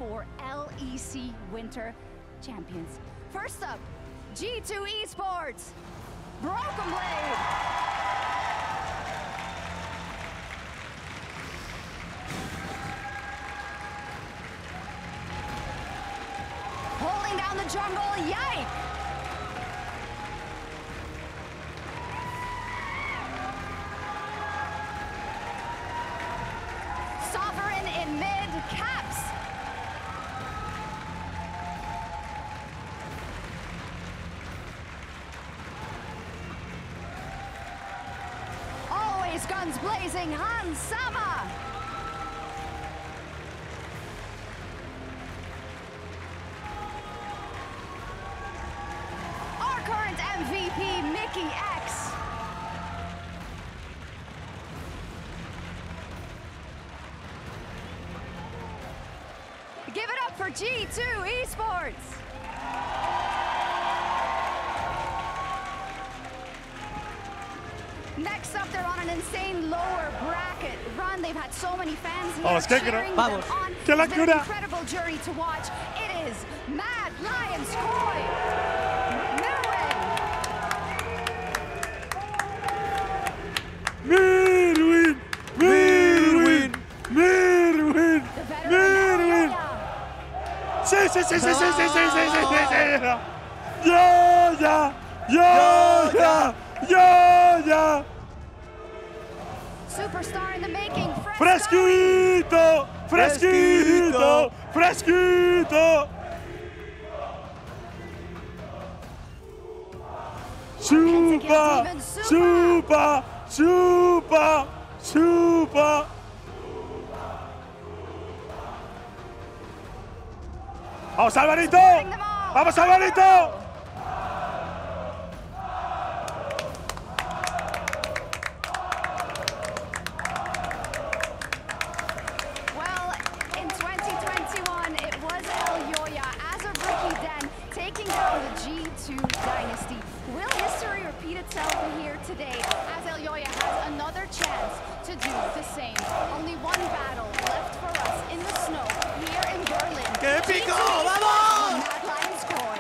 2024 LEC Winter Champions. First up, G2 Esports, Broken Blade. Holding down the jungle, Yike. Sovereign in mid, Caps. Always guns blazing, Hans Sama. Our current MVP, Mickey X. Give it up for G2 Esports. Next up, they're on an insane lower bracket run. They've had so many fans here cheering them on. It's been an incredible journey to watch. It is Mad Lions Koi. Mirwin! Mirwin! Mirwin! Mirwin! Sí, sí, sí, sí, sí, sí, sí, sí, sí, sí, sí. ¡Ya, ya! ¡Ya, ya! ¡Ya, ya! Superstar in the making, ¡Fresquito! ¡Fresquito! ¡Fresquito! ¡Chupa! ¡Chupa! ¡Chupa! ¡Chupa! ¡Vamos, Alvarito! ¡Vamos, Alvarito! Well, in 2021, it was Elyoya as of Ricky Den taking down the G2 dynasty. Will history repeat itself here today as Elyoya has another chance to do the same? Only one battle left for us in the snow here in Berlin. ¡Qué épico! ¡Vamos! Mad Lions Koi.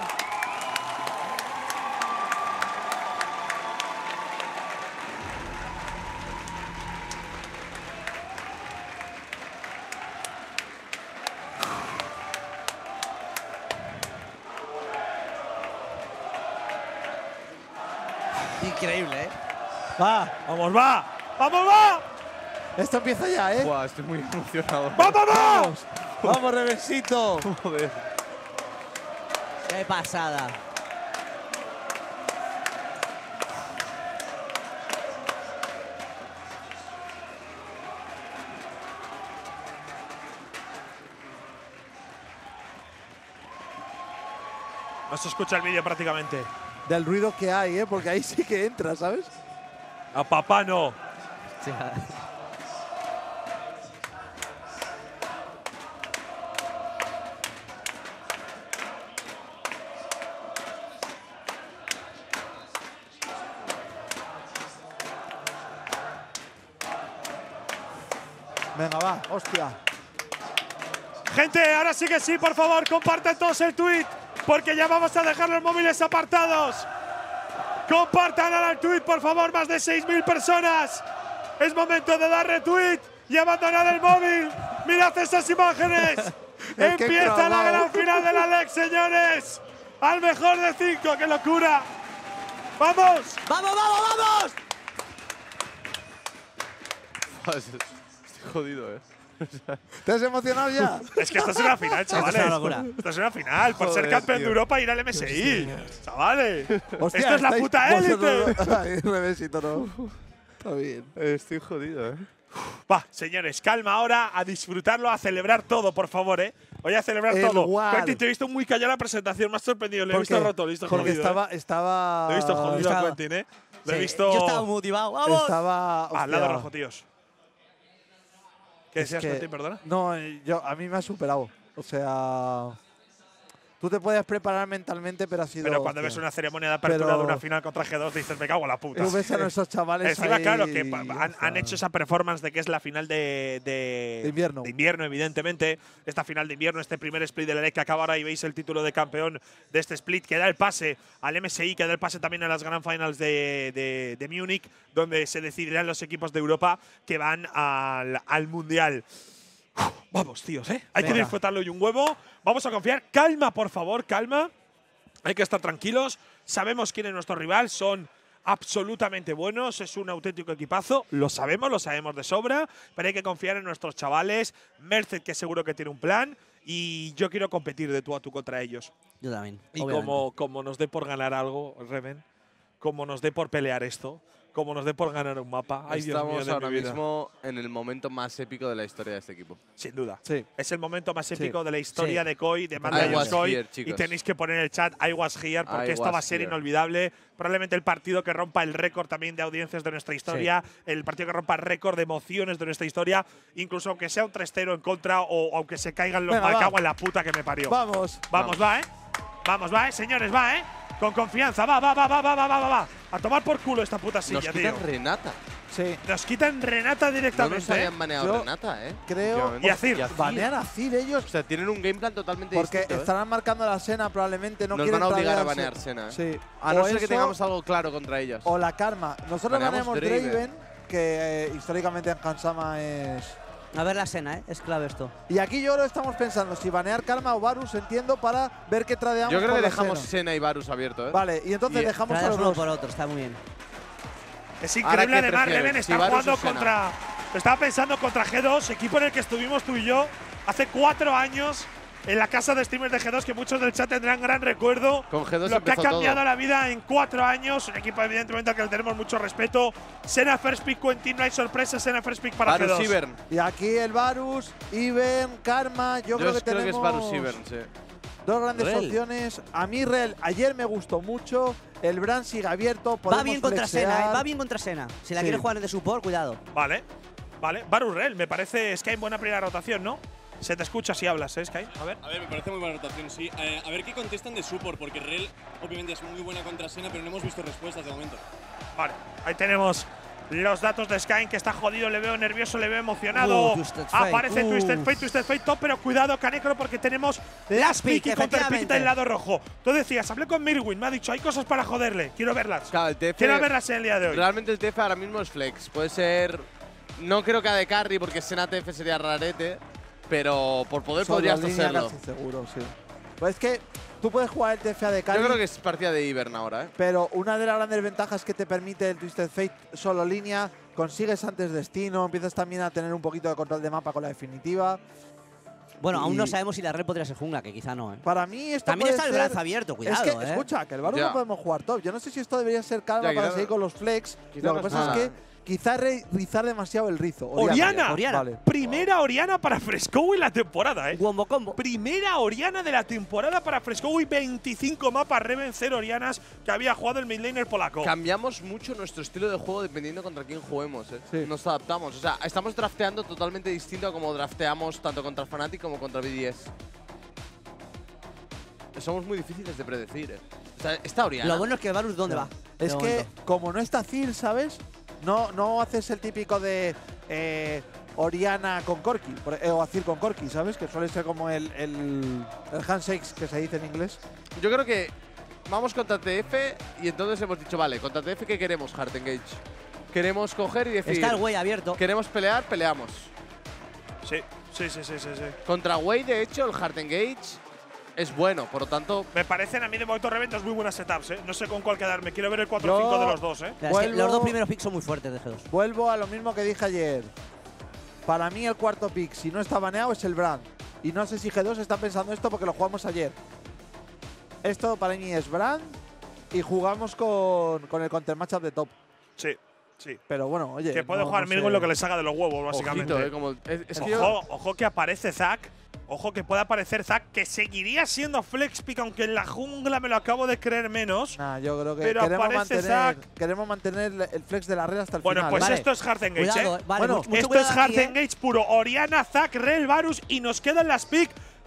Increíble, ¿eh? ¡Va! ¡Vamos, va! ¡Vamos, va! Esto empieza ya, ¿eh? Buah, estoy muy emocionado. ¡Vamos, vamos! ¡Vamos, Reversito! Joder. ¡Qué pasada! No se escucha el vídeo prácticamente. Del ruido que hay, ¿eh? Porque ahí sí que entra, ¿sabes? A papá no. Hostia. Venga, va, hostia. Gente, ahora sí que sí, por favor, compartan todos el tweet, porque ya vamos a dejar los móviles apartados. Compartan ahora el tweet, por favor, más de 6.000 personas. Es momento de dar retweet y abandonar el móvil. Mirad esas imágenes. Empieza la gran final de la LEC, señores. Al mejor de 5, qué locura. ¡Vamos! ¡Vamos, vamos, vamos! Estoy jodido, ¿eh? ¿Te has emocionado ya? Es que esta es una final, chavales. es una locura. Esta es una final, por ser Joder, campeón tío. de Europa y ir al MSI. Chavales. Hostia, Esto es la estáis puta élite. vosotros- Ay, Reversito, no. Está bien. Estoy jodido, ¿eh? Va, señores, calma ahora, a disfrutarlo, a celebrar todo, por favor, ¿eh? Voy a celebrar El todo. War. Quentin, te he visto muy callado en la presentación, me has sorprendido. Le he ¿Por visto qué? roto, le he visto Porque jodido. estaba. Le he visto jodido a Estaba- Quentin, ¿eh? Le he Sí, visto Yo estaba motivado. ¡Vamos! Estaba. al lado hostia. rojo, tíos. ¿Qué Es decías, que- Quentin, perdona? No, a mí me ha superado. O sea. Tú te puedes preparar mentalmente, pero ha sido… Pero cuando hostia. ves una ceremonia de apertura Pero- de una final contra G2, dices, me cago en la puta. Tú ves a nuestros chavales Encima, ahí claro, que y ya han está. hecho esa performance de que es la final De invierno. De invierno, evidentemente. Esta final de invierno, este primer split del LEC que acaba ahora y veis el título de campeón de este split, que da el pase al MSI, que da el pase también a las Grand Finals de Múnich, donde se decidirán los equipos de Europa que van al Mundial. Vamos, tíos, ¿eh? Hay que Venga. disfrutarlo y un huevo. Vamos a confiar. Calma, por favor, calma. Hay que estar tranquilos. Sabemos quién es nuestro rival. Son absolutamente buenos. Es un auténtico equipazo. Lo sabemos de sobra. Pero hay que confiar en nuestros chavales. Merced, que seguro que tiene un plan. Y yo quiero competir de tú a tú contra ellos. Yo también. Y obviamente. como nos dé por ganar algo, Reven, como nos dé por pelear esto, como nos dé por ganar un mapa. Ay, Dios mío Estamos de ahora mi vida. mismo en el momento más épico de la historia de este equipo. Sin duda. Sí. Es el momento más Sí. épico de la historia Sí. de KOI, de I Mad was KOI. here, Y chicos. tenéis que poner en el chat I was here, porque I esto va a was ser here. inolvidable. Probablemente el partido que rompa el récord también de audiencias de nuestra historia. El partido que rompa el récord de emociones de nuestra historia. Incluso aunque sea un 3-0 en contra o aunque se caigan los… Venga, Me va. cago en la puta que me parió. Vamos. Vamos, va, ¿eh? Vamos, va, señores, va, ¿eh? Con confianza, va. A tomar por culo esta puta Nos silla, quitan tío. Renata. Sí. Nos quitan Renata No directamente. nos habían baneado Yo Renata, ¿eh? Creo… Y Azir. Banear a Cid ellos O sea, tienen un game plan totalmente porque distinto. ¿eh? estarán marcando la Sena probablemente. No Nos quieren van a obligar a tradearse. banear Sena, ¿eh? Sí. A no O ser que eso, tengamos algo claro contra ellos. o la Karma. Nosotros Baneamos baneamos Draven. Draven, que históricamente en Hansama es… A ver la Sena, ¿eh? Es clave esto. Y aquí yo lo estamos pensando, si banear Karma o Varus, entiendo, para ver qué tradeamos Yo creo con que la dejamos Sena. Sena y Varus abierto, ¿eh? Vale, y entonces Y- dejamos a Traes los uno dos. por otro, está muy bien. Es Ahora, increíble, ¿qué además, prefieres? Reven está ¿Si Varus jugando o Sena? contra… Estaba pensando contra G2, equipo en el que estuvimos tú y yo hace 4 años en la casa de streamers de G2, que muchos del chat tendrán gran recuerdo. Con G2 Lo que ha empezó cambiado todo. la vida en 4 años. Un equipo, evidentemente, al que le tenemos mucho respeto. Sena First Pick, Quentin, no hay sorpresa. Sena First Pick para Varus G2. Ivern. Y aquí el Varus, Iben, Karma, yo creo que creo que es tenemos Varus Ivern, sí. dos grandes Rel. opciones. A mí Rel ayer me gustó mucho, el brand sigue abierto, Va podemos bien contra flexear. Sena, ¿eh? Va bien contra Sena. Si la Sí. quieres jugar de support, cuidado. Vale. Varus Rel, me parece Sky en buena primera rotación, ¿no? Se te escucha si hablas, ¿eh, Sky? A ver. A ver, me parece muy buena rotación, sí. A ver qué contestan de support, porque Rel obviamente es muy buena contra Sena, pero no hemos visto respuestas de momento. Vale, ahí tenemos los datos de Sky, que está jodido, le veo nervioso, le veo emocionado. Twisted Fate. Aparece Twisted Fate top, pero cuidado, Canecro, porque tenemos Last Pick y Counter Pick del lado rojo. Tú decías, hablé con Mirwin, me ha dicho, hay cosas para joderle, quiero verlas. Claro, el TF Quiero verlas en el día de hoy. Realmente el TF ahora mismo es flex. Puede ser… No creo que AD Carry, porque Sena TF sería rarete. Pero por poder Sobre podría la hasta línea serlo. casi seguro, sí. Pues es que tú puedes jugar el TFA de carry, Yo creo que es partida de Ivern ahora, ¿eh? pero una de las grandes ventajas que te permite el Twisted Fate solo línea, consigues antes destino, empiezas también a tener un poquito de control de mapa con la definitiva. Bueno, aún no Y- sabemos si la red podría ser jungla, que quizá no, ¿eh? Para mí esto También puede está el ser… brazo abierto, cuidado, Es que, ¿eh? escucha, que el Varus Ya. no podemos jugar top. Yo no sé si esto debería ser calma Ya, para quizá seguir no- con los flex. quizá Lo no que es pasa es nada. que quizá rizar demasiado el rizo. Oriana. Oriana. Vale. Primera Oriana para Fresco en la temporada, ¿eh? Wombo combo. Primera Oriana de la temporada para Fresco y 25 mapas, Reven 0 Orianas que había jugado el midlaner polaco. Cambiamos mucho nuestro estilo de juego dependiendo contra quién juguemos, ¿eh? Sí. Nos adaptamos. O sea, estamos drafteando totalmente distinto a como drafteamos tanto contra Fnatic como contra BDS. Somos muy difíciles de predecir, ¿eh? O sea, esta Oriana… Lo bueno es que Varus, ¿dónde va? Es De que, momento. como no está Zil, ¿sabes? No haces el típico de Oriana con Corki, o Azir con Corki, ¿sabes? Que suele ser como el handshakes que se dice en inglés. Yo creo que vamos contra TF y entonces hemos dicho, vale, contra TF, ¿qué queremos, Heart Engage? Queremos coger y decir… Está el güey abierto. Queremos pelear, peleamos. Sí. Contra Wei, de hecho, el Heart Engage es bueno, por lo tanto… Me parecen a mí de momento Reven dos muy buenas setups, ¿eh? No sé con cuál quedarme. Quiero ver el 4-5 Yo- de los dos, ¿eh? O sea, es que Vuelvo- los dos primeros picks son muy fuertes de G2. Vuelvo a lo mismo que dije ayer. Para mí el cuarto pick, si no está baneado, es el Brand. Y no sé si G2 está pensando esto porque lo jugamos ayer. Esto para mí es Brand y jugamos con el counter matchup de top. Sí, sí. Pero bueno, oye… Que puede no- jugar no Mirgo sé. en lo que le salga de los huevos, básicamente. Ojito, como… Es que yo… Ojo que aparece Zack. Ojo que puede aparecer Zack, que seguiría siendo flex pick, aunque en la jungla me lo acabo de creer menos. Nah, yo creo que Pero aparece Zack. queremos mantener el flex de la red hasta el Bueno, final. pues Vale. esto es Heart Engage, Cuidado, ¿eh? vale, Bueno, mucho Esto cuidado es Heart aquí, ¿eh? Engage puro. Oriana, Zack, Rel, Varus y nos quedan las pick.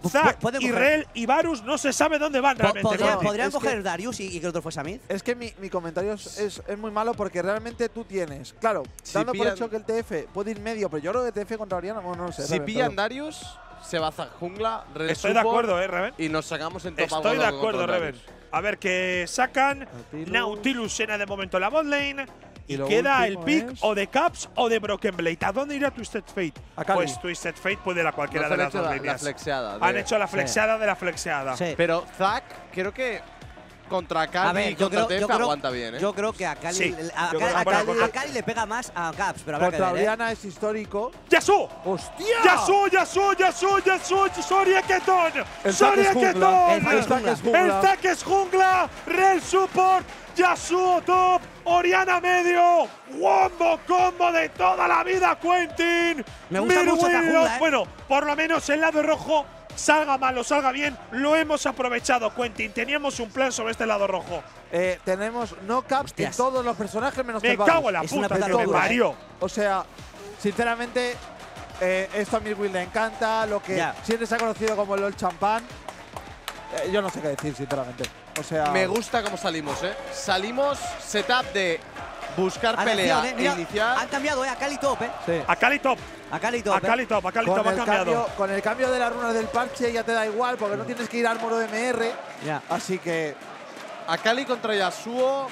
Zac, pueden coger- Irrel y Varus no se sabe dónde van realmente. ¿Podrían es que- coger Darius y que el otro fuese a mid? Es que mi comentario es muy malo porque realmente tú tienes. Claro, Si dando por pillan- hecho que el TF puede ir medio, pero yo creo que TF contra Oriana, bueno, no lo sé. Si Reven, pillan perdón. Darius, se va a Zac jungla, Red Estoy de support, acuerdo, Reven. y nos sacamos en top Estoy algo de loco acuerdo, contra Reven. Darius. A ver, que sacan Nautilus. Nautilus llena de momento la botlane. Y Y lo queda el último pick es- o de Caps o de Broken Blade. ¿A dónde irá Twisted Fate? A Cali. Pues Twisted Fate puede ir a cualquiera Nos de han las hecho dos la líneas. flexeada. Han de- hecho la flexeada de la flexeada. Sí. Pero Zac, creo que contra Cali y contra TF aguanta bien, ¿eh? Yo creo que a Cali, Sí, a, yo Cali- creo- a bueno, Cali- porque- a Cali le pega más a Caps, pero habrá que Contra ver, ¿eh? Oriana es histórico. ¡Yasuo! ¡Hostia! ¡Yasuo, Yasuo, Yasuo, Yasuo! ¡Soria Keton! El ¡Soria Zac es Keton! jungla. El Zac es jungla. El Zac es jungla, Rel support, Yasuo top, Oriana medio, wombo combo de toda la vida, Quentin. Me gusta mucho esta Midway, jungla, ¿eh? Bueno, por lo menos el lado rojo, salga mal o salga bien, lo hemos aprovechado, Quentin. Teníamos un plan sobre este lado rojo. Tenemos no caps en Hostias. todos los personajes menos que Me el Varus. cago en la Es una puta puta que me locura, parió. O sea, sinceramente, esto a Midway le encanta. Lo que Ya. siempre se ha conocido como el LOL champán. Yo no sé qué decir, sinceramente. O sea, Me gusta cómo salimos, ¿eh? Salimos setup de buscar pelea Atención, e mira, iniciar. han cambiado, a Cali top, sí. A Cali top, A Cali top. a Cali top, a Cali top Con ha el, cambiado. cambio, con el cambio de las runas del parche ya te da igual porque no tienes que ir al muro de MR. Ya. Así que A Cali contra Yasuo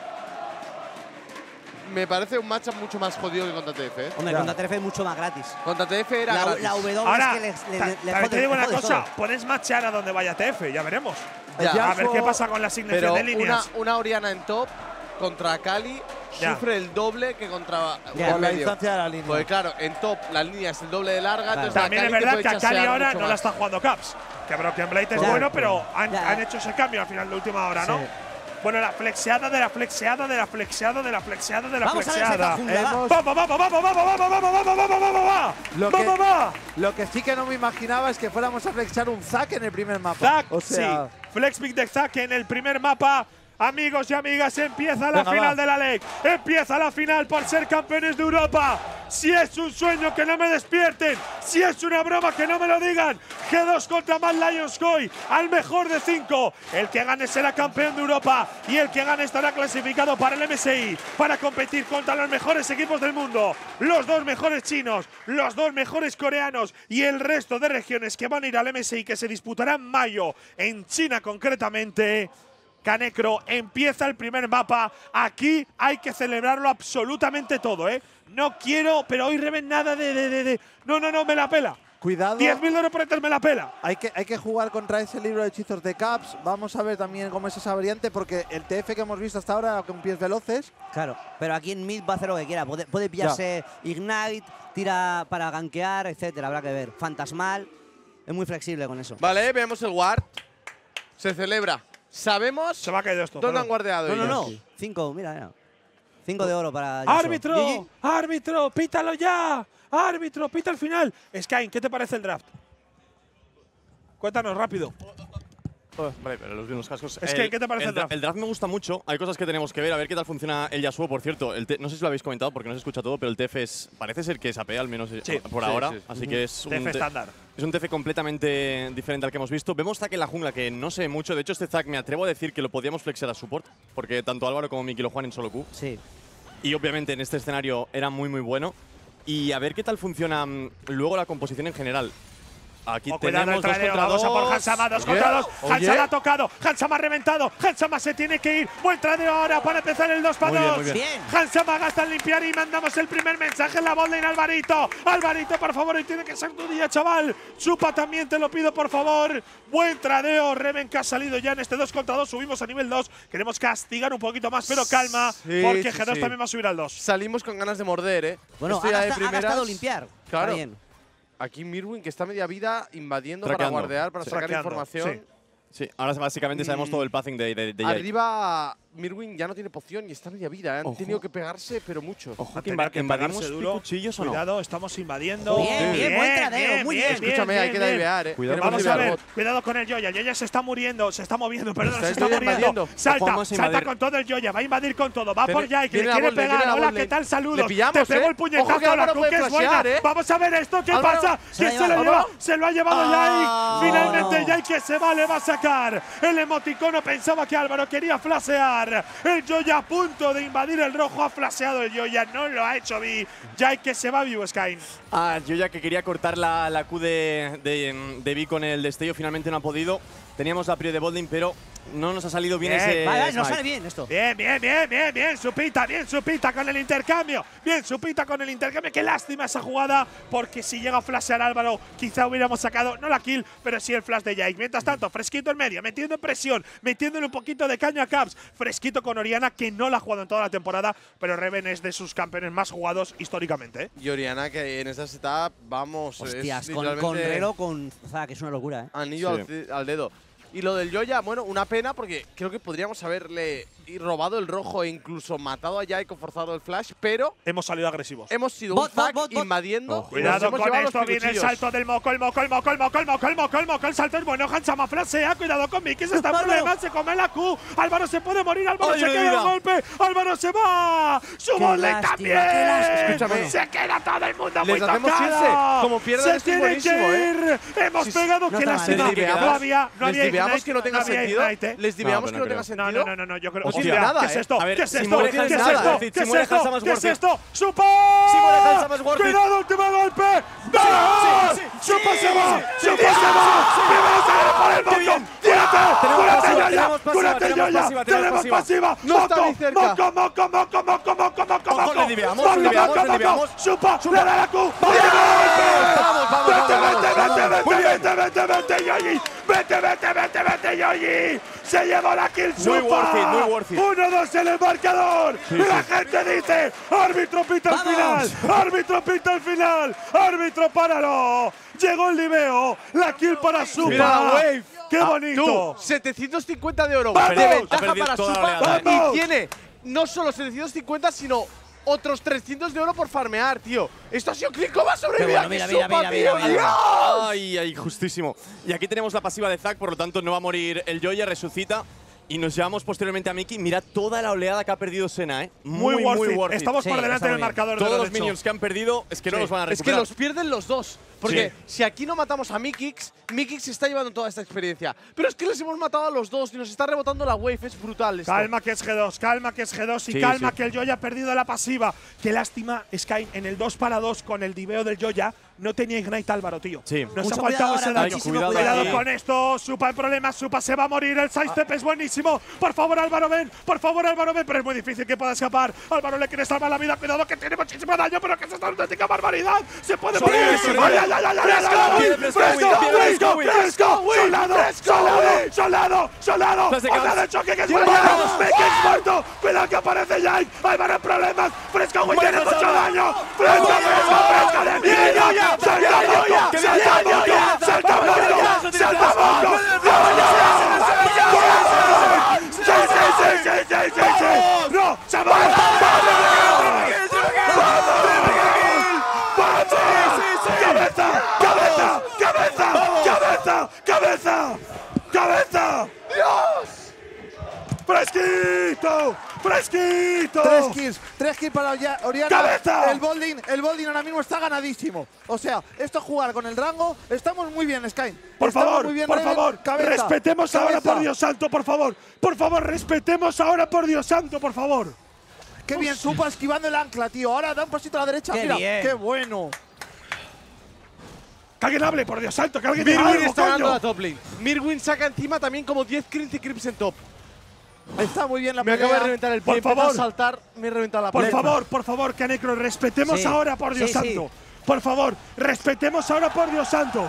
me parece un matchup mucho más jodido que contra TF, ¿eh? Hombre, Ya. contra TF es mucho más gratis. Contra TF era La, gratis. la W Ahora, es que les también jode- te digo una jode cosa, todo. puedes matchear a donde vaya TF, ya veremos. Ya. el A ver qué Yasuo- pasa con la asignación Pero de líneas. una Oriana en top contra Cali Ya. sufre el doble que contra Ya. con la medio. distancia de la línea. Porque claro, en top la línea es el doble de larga, Claro. entonces la También es Cali te verdad puede que a Cali chasear ahora mucho no la más. está jugando Caps. Que Broken Blade es Ya. bueno, pero han Ya. hecho ese cambio al final de última hora, ¿no? Sí. Bueno, la flexeada de la flexeada de la flexeada de la flexeada de la Vamos a ver esa flexeada. jungla, va. Hemos- ¡Vamos, vamos, vamos, vamos, vamos, vamos, vamos, vamos, vamos, vamos! Lo que- ¡Vamos, vamos! Lo que sí que no me imaginaba es que fuéramos a flexar un Zac en el primer mapa. Zac, o sea, sí. Flexpick de Zac en el primer mapa. Amigos y amigas, empieza la Venga, final va. de la LEC. Empieza la final por ser campeones de Europa. Si es un sueño, que no me despierten. Si es una broma, que no me lo digan. G2 contra Mad Lions Koi. Al mejor de 5. El que gane será campeón de Europa. Y el que gane estará clasificado para el MSI. Para competir contra los mejores equipos del mundo. Los dos mejores chinos. Los dos mejores coreanos. Y el resto de regiones que van a ir al MSI, que se disputará en mayo. En China concretamente. Canecro, empieza el primer mapa. Aquí hay que celebrarlo absolutamente todo, ¿eh? No quiero, pero hoy Reven nada de. No, me la pela. cuidado. 10.000 euros por entrar, me la pela. Hay que jugar contra ese libro de hechizos de Caps. Vamos a ver también cómo es esa variante, porque el TF que hemos visto hasta ahora con pies veloces. Claro, pero aquí en mid va a hacer lo que quiera. Puede pillarse Ignite, tira para gankear, etcétera. Habrá que ver. Fantasmal. Es muy flexible con eso. Vale, vemos el ward. Se celebra. Sabemos Se me ha caído esto. dónde perdón. han guardeado No, no, ellos. no. 5, mira. 5 de oro para Yasuo. ¡Árbitro! GG. ¡Árbitro! ¡Pítalo ya! ¡Árbitro! ¡Pita al final! Skyne, ¿qué te parece el draft? Cuéntanos rápido. Vale, pero los cascos. Es que, ¿qué te parece el draft? El draft me gusta mucho. Hay cosas que tenemos que ver, a ver qué tal funciona el Yasuo. Por cierto, no sé si lo habéis comentado porque no se escucha todo, pero el TF parece ser que es AP, al menos Sí, por sí, ahora. sí. Así que es TF estándar. Es un TF completamente diferente al que hemos visto. Vemos Zac en la jungla, que no sé mucho. De hecho, este Zac me atrevo a decir que lo podíamos flexear a support, porque tanto Álvaro como Miki lo juegan en solo Q. Sí. Y obviamente en este escenario era muy, muy bueno. Y a ver qué tal funciona luego la composición en general. Aquí Oh, cuidado el tenemos 2 tradeo, contra 2. vamos a por Hansama, 2 Oye, contra 2. oye. Hansama ha tocado, Hansama ha reventado, Hansama se tiene que ir. Buen tradeo ahora para empezar el 2 para Muy bien, 2. muy bien. Bien. Hansama gasta en limpiar y mandamos el primer mensaje en la botlane, Alvarito. Alvarito, por favor, hoy tiene que ser tu día, chaval. Chupa también, te lo pido, por favor. Buen tradeo, Reven que ha salido ya en este 2 contra 2. Subimos a nivel 2. Queremos castigar un poquito más, pero calma, Sí, porque sí, G2 sí. también va a subir al 2. Salimos con ganas de morder, ¿eh? Bueno, Esto ha, ya de gasta- ha primeras. gastado limpiar. Claro. Está bien. Aquí Mirwin, que está media vida invadiendo para Traqueando. guardear, para Sí. sacar Traqueando, información. sí. Sí, ahora básicamente sabemos todo el pathing de Jade. Arriba Mirwin ya no tiene poción y está media vida. Han tenido que pegarse, pero mucho. Ojo, que Tener que invadimos pegarse duro. cuchillos o no. Cuidado, estamos invadiendo. Bien, buen tradeo, muy bien. Escúchame, hay que divear, Cuidado. Queremos Vamos a divear ver, bot. cuidado con el Joya. Joya se está moviendo, perdón, se está Está muriendo. invadiendo. Salta, Ojo, vamos a salta invadir. con todo el Joya, va a invadir con todo, va Viene- por Jake, le viene la quiere bot lane, pegar. viene la Hola, bot ¿qué lane. tal? Saludos. Le pillamos, Te pego el Ojo que puñetazo a la Álvaro Q, puede que es flashear, buena. Vamos a ver esto, ¿qué Álvaro, pasa? se la ¿Quién se lleva. lo lleva? Álvaro. Se lo ha llevado Ah, Jake. Finalmente no. Jake que se va, le va a sacar. El emoticono pensaba que Álvaro quería flashear. El Joya a punto de invadir el rojo, ha flasheado el Joya, no lo ha hecho Vi. Jake que se va vivo, Sky. Yo ya que quería cortar la Q de Vi con el destello, finalmente no ha podido. Teníamos la prio de botlane, pero no nos ha salido bien ese Vale, nos smite. sale bien esto. Bien, Supita con el intercambio. Bien, Supita con el intercambio. Qué lástima esa jugada, porque si llega a flashear Álvaro, quizá hubiéramos sacado, no la kill, pero sí el flash de Jake. Mientras tanto, Fresquito en medio, metiendo presión, metiéndole un poquito de caña a Caps. Fresquito con Oriana, que no la ha jugado en toda la temporada, pero Reven es de sus campeones más jugados históricamente. Y Oriana, que en esta setup, vamos, Hostias, es con literalmente Relo, con Zac, es una locura, ¿eh? anillo Sí. al dedo. Y lo del Joya, bueno, una pena porque creo que podríamos haberle robado el rojo e incluso matado a Jake o forzado el flash, pero Hemos salido agresivos. hemos sido Bot, un Zac bot, bot. invadiendo. Ojo. y nos Cuidado hemos con llevado esto, los viene el picuchillos. salto del moco, el salto es bueno, Hansama frasea, cuidado con Miki, se está en problemas, se come la Q, Álvaro se puede morir, Álvaro Ay, se de queda el vida. golpe, Álvaro se va, su Qué botlane lástima, también, qué lástima. Escúchame. se queda todo el mundo muy Les hacemos tocado, irse. Como pierdan se esto es tiene buenísimo, que ir, hemos Sí, pegado, no qué está mal. lástima, Les diveamos, no había les diveamos Ignite, que no tenga había sentido. Ignite, ¿eh? Les diveamos No, que no pero tenga no sentido. No, yo creo No que tiene nada, ¿qué es esto? A ver, ¿Qué es si esto? muere ¿Qué es Hansama, esto? es decir, ¿Qué si es muere esto? Hansama es ¿Qué es worth it. esto? ¡Supa! Si muere Hansama es worth it. ¡Cuidado, último golpe! ¡No! sí, ¡Supa sí, se va! sí, ¡Supa se va! ¡Primero sale por el ¡Qué moco! bien! ¡Cúrate! ¡Cúrate, pasiva, Yoya! tenemos pasiva, ¡Cúrate, tenemos Yoya! pasiva, tenemos ¡Tenemos pasiva! No está ¡Moco! ni cerca. ¡Moco! Ojo, le diveamos, le diveamos. ¡Supa! ¡Le da la Q! ¡Vete, Yoyi! ¡Vete, Yoyi! ¡Se llevó la kill, Muy Supa! worth it, muy worth it. 1-2 en el marcador. La gente dice, árbitro pita el ¡Vamos! final, árbitro pita el final, árbitro páralo. Llegó el liveo, la kill para Supa. Mira la wave. ¡Qué bonito! Tú, 750 de oro. ¡Vamos! De Ha ventaja perdido para toda la Supa. oleada, ¡Vamos! Y tiene no solo 750, sino otros 300 de oro por farmear, tío. Esto ha sido click. ¿Cómo va a sobrevivir Qué bueno, aquí mira, Supa, mira, tío? mira. ¡Dios! Ay, justísimo. Y aquí tenemos la pasiva de Zac, por lo tanto no va a morir el Joya, resucita. Y nos llevamos posteriormente a Miki. Mira toda la oleada que ha perdido Sena, ¿eh? Muy worth it. Estamos Sí, por delante está del muy bien. marcador Todos de los derecho. minions que han perdido es que no Sí. los van a Es que recuperar. los pierden los dos. Porque Sí. si aquí no matamos a Mikix, Mikix se está llevando toda esta experiencia. Pero es que les hemos matado a los dos y nos está rebotando la wave. Es brutal esto. Calma que es G2, y Sí, calma sí. que el Joya ha perdido la pasiva. Qué lástima, Sky, en el 2-2 con el diveo del Joya no tenía Ignite Álvaro, tío. Sí. Nos Mucho ha faltado cuidado ese ahora, daño. muchísimo Cuidado Cuidado aquí. con esto, Supa en problemas, Supa se va a morir, el sidestep es buenísimo. Por favor, Álvaro, ven, pero es muy difícil que pueda escapar. Álvaro le quiere salvar la vida, cuidado que tiene muchísimo daño, pero que es esta auténtica barbaridad. Se puede morir. Sobrevive. ¡Fresco! ¡Solado! Flash de ¡Onda Caps. de choque que es buena! ¡Mekix muerto! ¡Cuidado que aparece Jake! ¡Álvaro en problemas! ¡Fresco, güey, tiene mucho daño! ¡Fresco de mierda! ¡Salta moco! ¡Sí! ¡No! ¡Se va! ¡Cabeza! ¡Dios! ¡Fresquito! Tres kills para Oriana. ¡Cabeza! El Bolding ahora mismo está ganadísimo. O sea, esto es jugar con el rango. Estamos muy bien, Sky. Por Estamos favor, muy bien, por Reven. favor, Cabeza, respetemos ahora, cabeza. por Dios santo, por favor. Por favor, respetemos ahora, por Dios santo, por favor. Qué bien, Supa esquivando el ancla, tío. Ahora da un pasito a la derecha. Qué Mira, bien. qué bueno. Que alguien hable, por Dios santo, que alguien diga Mirwin algo, está ganando coño. la top lane. Mirwin saca encima también como 10 kills y creeps en top. Está muy bien la Me pelea. acaba de reventar el pie, Por empieza a favor. saltar, me he reventado la Por pierna. favor, Canecro, respetemos Sí. ahora, por Dios Sí, santo. sí. Por favor, respetemos ahora, por Dios santo.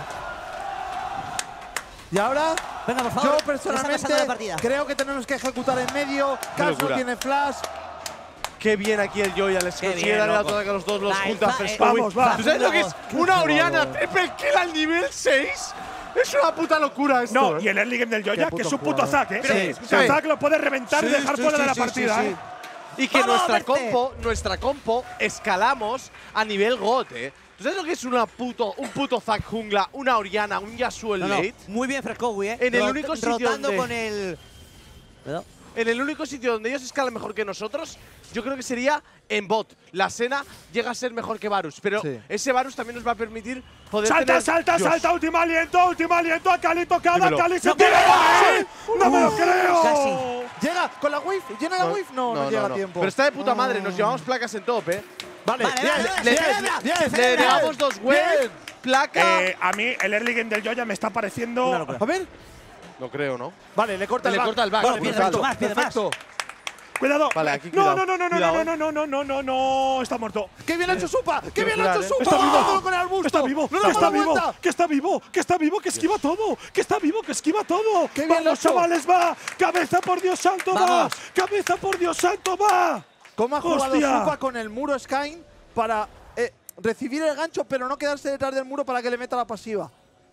Y ahora, Venga, por favor. yo ya está personalmente pasando la partida. creo que tenemos que ejecutar en medio. Caso locura. tiene flash. Qué bien aquí el Joya, les Qué consigue bien, darle la loco. toda que los dos los Nah, junta está, Fresco. vamos, va. ¿Tú sabes lo que es Qué una jugador. Oriana triple kill al nivel 6? Es una puta locura esto. No, y el early game del Joya, que es un puto Zack, ¿eh? Sí, El Zack lo puede reventar y dejar fuera de la partida, ¿eh? Y que ¡Vamos, nuestra compo escalamos a nivel GOT, ¿eh? ¿Tú sabes lo que es un puto Zack jungla, una Oriana, un Yasuo en late? Muy bien Frescowi, ¿eh? En el único sitio rotando donde- con el… ¿Verdad? En el único sitio donde ellos escalan mejor que nosotros, yo creo que sería en bot. La Sena llega a ser mejor que Varus, pero Sí. ese Varus también nos va a permitir poder Salta, tener… salta, Dios. salta, último aliento, a Cali tocada, Dímelo. Cali se ¡No tira. tiene! ¡No me lo creo! Casi. Llega con la whiff. ¿Llena la whiff? No llega a tiempo. Pero está de puta madre, nos llevamos placas en top, ¿eh? Vale, Vale, bien, vale, vale, bien, se celebra, bien, se bien, Le celebra. damos 2 waves, Bien. placa… A mí el early game del Joya me está Una pareciendo… locura. A ver. No creo, ¿no? Vale, le corta Le el back. corta el back. Vale, Pierde perfecto, más, pierde más. perfecto. Cuidado. Vale, aquí No, cuidado. no, no, no, no, Cuidado, no, no, no, no, no, no, está muerto. ¡Qué bien ha hecho Supa! ¡Qué bien ha curar, hecho ¿eh? Supa! Está vivo. ¡Vámonos con el arbusto! Está vivo, ¡No que le está damos la vivo, vuelta! que está vivo, que está vivo, que esquiva todo, que está vivo, que esquiva todo. ¡Qué bien lo ha Vamos, hecho! chavales, va. Cabeza, por Dios santo, va. Vamos. Cabeza, por Dios santo, va. ¿Cómo ha jugado ¡Hostia! Supa con el muro Skyne para recibir el gancho, pero no quedarse detrás del muro para que le meta la pasiva?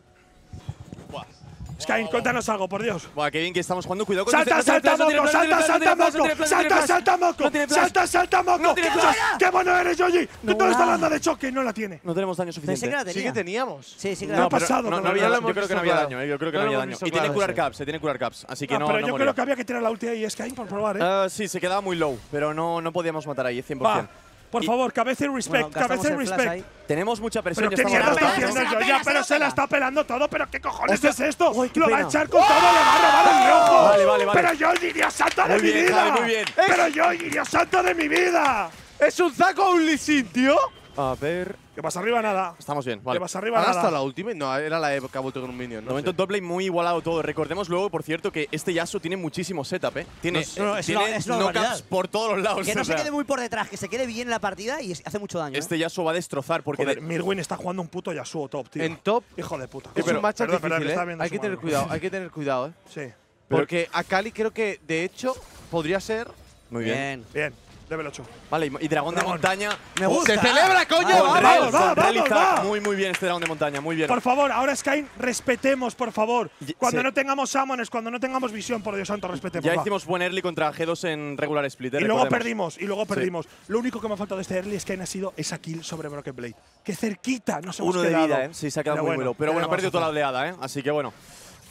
Sky, cuéntanos algo, por Dios. Buah, qué bien que estamos jugando. Cuidado con Salta, salta, moco, salta, salta, moco, salta, salta, moco, salta, salta, moco. ¡Qué bueno eres, Yoji! ¿Tú dónde está la banda de choque? No la tiene. No tenemos daño Pensé que suficiente. la Sí tenía. que teníamos. Sí, sí que No la ha tenía. pasado, No, pero no había no lo daño. Yo creo que no había claro. daño. Yo creo que No no lo había hemos daño. visto Y tiene claro, curar sí. caps, se tiene curar caps. Así que no pero no yo moría. creo que había que tirar la ulti ahí, Sky, por probar, ¿eh? Sí, se quedaba muy low, pero no podíamos matar ahí 100%. Va, por Y- favor, cabeza y respect, Bueno, gastamos cabeza y el flash respect. ahí. Tenemos mucha presión. Pero ya qué estamos mierda está agotados. haciendo Se la el Joya, pega, pero se se la la pega. está pelando todo, pero qué cojones Hostia. es esto. Uy, qué Lo va a pena. echar con todo, le va a robar el ojo. Vale, vale, vale. Pero Yoji, Dios santo de Muy mi bien, vida. Javi, muy bien. Pero Yoji, Dios santo de mi vida. ¡Es un Zack Only Sin, tío! A ver. Que vas arriba nada. Estamos bien, Que vale. vas arriba ¿Ha gastado nada. la ultimate? No, era la época que ha vuelto con un minion. De No momento sé. top lane muy igualado todo. Recordemos luego, por cierto, que este Yasuo tiene muchísimo setup, ¿eh? Tiene, No, es tiene una- es una knockouts barbaridad. por todos los lados. Que no o se sea, quede muy por detrás, que se quede bien en la partida y hace mucho daño. Este Yasuo va a destrozar porque Joder, de- Mirwin está jugando un puto Yasuo top, tío. En top Hijo de puta. es un matchup Perdón, perdón, difícil, que está ¿eh? viendo Hay su que tener mano. cuidado, hay que tener cuidado, ¿eh? Sí. Porque a Cali creo que, de hecho, podría ser… Muy bien. Bien, level 8. Vale, y dragón de Dragón. montaña. Me gusta. ¡Se celebra, coño! Vale, Con vamos, Rel, va, con Rel y vamos, Zac. va. Muy bien este dragón de montaña, muy bien. Por favor, ahora Sky, respetemos, por favor. Y- Cuando sí. no tengamos summoners, cuando no tengamos visión, por Dios santo, respetemos. Ya va. hicimos buen early contra G2 en regular split. Y luego recordemos. perdimos, y luego perdimos. Lo único que me ha faltado de este early Sky ha sido esa kill sobre Broken Blade. Que cerquita nos hemos Uno de quedado. vida, ¿eh? Sí, se ha quedado muy low. Pero ¿qué bueno, le ha perdido vamos a toda la oleada, ¿eh? Así que bueno.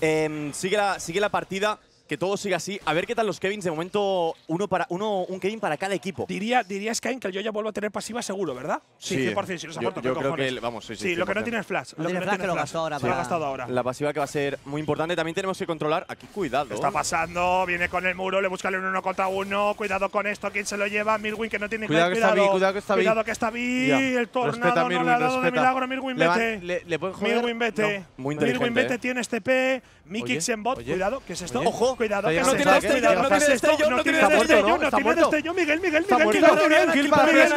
Sigue la partida. Que todo siga así. A ver qué tal los Kevins. De momento, un Kevin para cada equipo. Diría Sky que el Joya vuelve a tener pasiva seguro, ¿verdad? Sí, 100%. Si los ha Yo muerto, ¿qué creo que cojones? vamos, sí, Sí, lo que no 100%. tiene es flash. No Lo tiene que flash, tiene que lo flash. gastó ahora Sí, lo ha para- gastado ahora. La pasiva que va a ser muy importante. También tenemos que controlar. Aquí, cuidado. ¿Qué está pasando? Viene con el muro, le busca el 1 contra 1. Cuidado con esto. ¿Quién se lo lleva? Mirwin, que no tiene Cuidado Ignite, que está Vi, cuidado que está Vi. Cuidado que está Vi. Ya. El Respeta tornado a no Mirwin, le ha dado de respeta. milagro. Mirwin, Le van- vete. le pueden joder. Mirwin, vete. No, muy inteligente, Mirwin, vete. ¿eh? Tienes TP. Mikix Oye, en bot. oye, Cuidado, ¿qué es esto? oye. Ojo, cuidado, Está ¿qué es llegando esto? el Zac, Cuidado, no ¿qué es tiene esto? destello, No no tiene tiene destello, destello, no está tiene muerto. destello. Miguel, Está muerto. Kill para Fresco.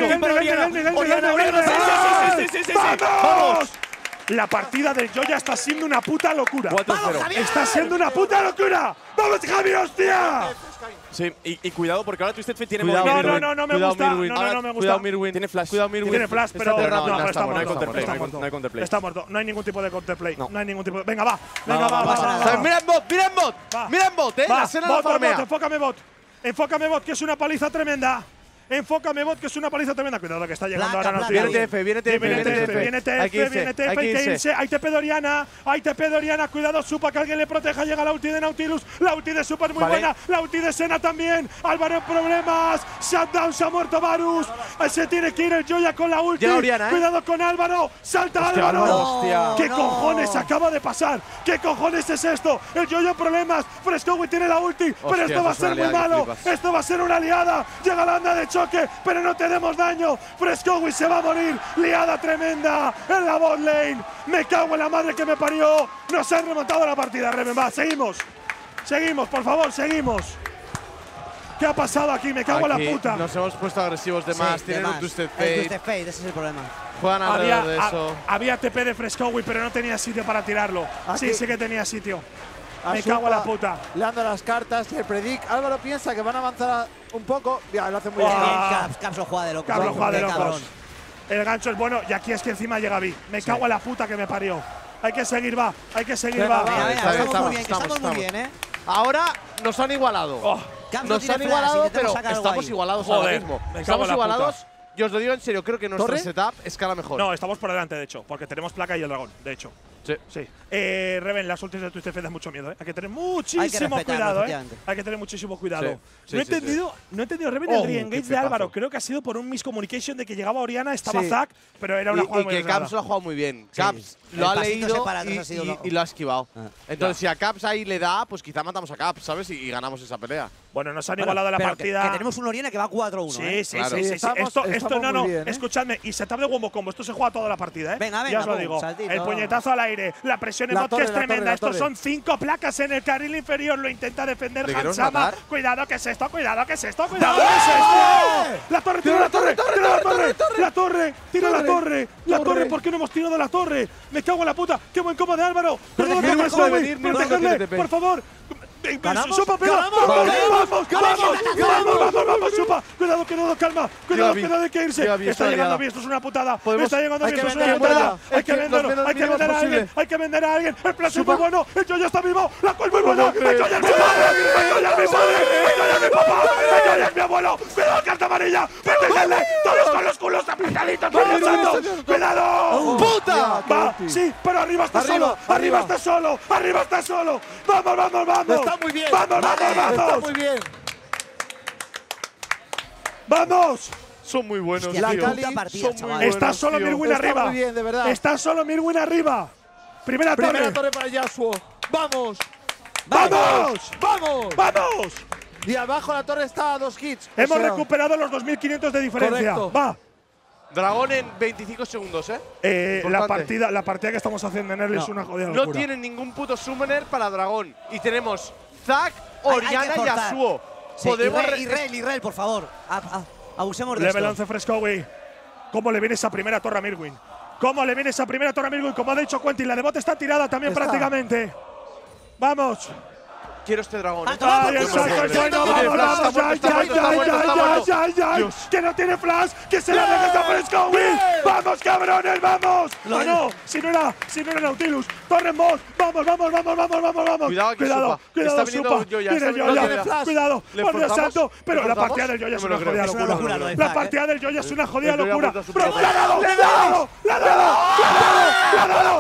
Sí. ¡Vamos! La partida del Joya está siendo una puta locura. 4-0. Está siendo una puta locura. ¡Vamos, Javi, hostia! Sí, y cuidado porque ahora Twisted Fate tiene Cuidado, No, movimiento. no, no me Cuidado, gusta. Mirwin. No, no, no me gusta. Cuidado, Mirwin. Tiene flash. Cuidado, Mirwin. Tiene flash, pero Está no, rápido, pero está no hay muerto. counterplay, Está no hay muerto. counterplay. Está muerto. No hay ningún tipo de counterplay. No. No hay ningún tipo de… Venga, va. Venga, va, pasa va, nada. va. Mira en bot, mira en bot. Va. Mira en bot, Va, La Sena bot, la bot, farmea. enfócame bot. Enfócame bot, que es una paliza tremenda. Enfócame bot, que es una paliza tremenda. Cuidado que está llegando Placa, ahora placa. Nautilus. Viene TF, viene TF, Viene TF, viene Hay que TF, irse, viene TF, hay que hay que irse. irse. Hay TP de Oriana, hay TP de Oriana. Cuidado, Supa, que alguien le proteja. Llega la ulti de Nautilus. La ulti de Supa es muy Vale. buena. La ulti de Sena también. Álvaro en problemas. Shutdown, se ha muerto Varus. Se tiene que ir el Joya con la ulti. Llega Oriana, ¿eh? Cuidado con Álvaro. Salta Hostia, Álvaro. Álvaro, hostia. ¿Qué No. cojones acaba de pasar? ¿Qué cojones es esto? El Joya en problemas. Frescowi tiene la ulti. Pero Hostia, esto va a eso es ser una muy liada que malo. flipas. Esto va a ser una liada. Llega la banda de choque, pero no tenemos daño. Frescowi se va a morir. Liada tremenda en la bot lane. Me cago en la madre que me parió. Nos han remontado la partida, Reven. Va, seguimos. Seguimos, por favor, seguimos. ¿Qué ha pasado aquí? Me cago en Aquí la puta. Nos hemos puesto agresivos de Sí, más. de Tienen más. un Twisted El Fate. Twisted Fate, ese es el problema. Juegan alrededor de eso. Había TP de Frescowi, pero no tenía sitio para tirarlo. Aquí. Sí, sí que tenía sitio. A Me cago en la Supa puta. Le dando las cartas y el predict. Álvaro piensa que van a avanzar un poco. Ya, lo hace muy Buah. bien. Bien, Caps lo juega de locos. Cabrón, juega de Qué locos. cabrón. El gancho es bueno y aquí es que encima llega Vi. Me cago en la puta que me parió. Hay que seguir, va. Hay que seguir, Venga, va. va. Estamos muy bien, que estamos muy bien, ¿eh? Ahora nos han igualado. Oh, Caps no Nos tiene han flash, igualado, intentemos pero sacar algo estamos ahí. igualados Joder, ahora mismo. me cago Estamos en la igualados. puta. Yo os lo digo en serio, creo que nuestro ¿Torre? setup escala mejor. No, estamos por delante, de hecho, porque tenemos placa y el dragón, de hecho. Sí. Sí. Reven, las ultis de Twisted Fate dan mucho miedo, ¿eh? Hay que tener muchísimo respetarlo, cuidado, ¿eh? efectivamente. Hay que tener muchísimo cuidado. Sí, sí, no he sí, entendido, Reven, Oh, el re-engage qué de Álvaro. pepazo. Creo que ha sido por un miscommunication de que llegaba Oriana, estaba Sí. Zac, pero era una jugada Y muy que arriesgada. Caps lo ha jugado muy bien. Sí. Caps El lo ha pasito leído ese para atrás ha sido y lo ha esquivado. Ah. Entonces, si a Caps ahí le da, pues quizá matamos a Caps, ¿sabes? Y ganamos esa pelea. Bueno, nos han Bueno, igualado la pero partida. Que tenemos un Oriana que va 4-1, Sí, ¿eh? sí, Claro. sí, sí, sí. Estamos- Esto, estamos no, muy bien, ¿eh? escuchadme. Y setup de Wombo Combo. Esto se juega toda la partida, ¿eh? Venga, venga, ya os lo pum, digo. saltito. El puñetazo al aire. La presión en La bot que torre, es la tremenda. torre, la Estos torre. son 5 placas en el carril inferior. Lo intenta defender ¿Le queremos Hansama. matar? Cuidado, que es esto. Cuidado, que es esto. Cuidado, que es esto. La torre, tira la torre. Tira la torre. La torre. Tira la torre. La torre. ¿Por qué no hemos tirado la torre? Me cago en la puta. Qué buen combo de Álvaro. Perdón, Mirwin Perdón, puede Perdón, venir, Mirwin protegerle, no tiene TP. por favor. ¿Ganamos? Supa, pega. ¡Ganamos! Vamos, Supa. Cuidado, calma. Cuidado, Lleva cuidado, hay que irse. Lleva bien, Está está llegando liada. bien, esto es una putada. Podemos- Está llegando hay bien, que esto es vender una putada. ya. Hay que venderlo, los hay que mínimos vender a alguien. posible. Hay que vender a alguien. El plan es muy Supa. bueno. El Joya está vivo. La cual es muy buena. No El creo. Joya es mi padre. El Joya es mi padre. El Joya es mi papá. El Joya es mi abuelo. Cuidado, carta amarilla. Protégerle. Todos con los culos apretaditos. Cuidado. ¡Puta! Va, sí, pero arriba está Arriba, solo. Arriba arriba. está solo. Arriba está solo. Vamos. Está muy bien. Vamos. Está muy bien. Vamos. Son muy buenos, Hostia, La qué tío. Cali puta partida, son muy chaval. buenos. Está solo tío. Mirwin Está arriba. muy bien, de verdad. Está solo Mirwin arriba. Primera Primera torre. torre para Yasuo. ¡Vamos! ¡Vamos! ¡Vamos! Y abajo la torre está a 2 hits. Hemos O sea, recuperado los 2500 de diferencia. Correcto. Va. Dragón en 25 segundos, ¿eh? La Importante. partida que estamos haciendo en early es una jodida No locura. tienen ningún puto summoner para dragón. Y tenemos Zac, Hay que Oriana y forzar. Yasuo. Sí, Podemos Irrel, por favor. Abusemos de Level esto. 11 Frescowi. ¿Cómo le viene esa primera torre a Mirwin? ¿Cómo le viene esa primera torre a Mirwin? Como ha dicho Quentin, la de bot está tirada también Está. prácticamente. Vamos. Quiero este dragón. Ah, ¿eh? toma, ¡Ay, por el culo. saco es bueno! No tiene ¡Vamos, flash, vamos! está muerto, está muerto. Dios. ¡Que no tiene flash! ¡Que se la dejes a Frescowi! ¡Vamos, cabrones, vamos! Lo ¡Ah, ven. no! Si no era Nautilus. ¡Torre en bot! ¡Vamos! Cuidado aquí, Cuidado, Supa. Está viniendo Supa. Yoya, Viene está Yoya. viniendo Yoya. Cuidado, ¿Le por Dios forzamos? santo. Pero ¿Le la forzamos? partida del Yoya es No me una lo creo. jodida Es una locura lo de La Zac, partida del Yoya es una jodida El Yoya locura. vuelto a su ¡Pero propio. le ha dado! ¡Le ha dado! ¡Le ha dado!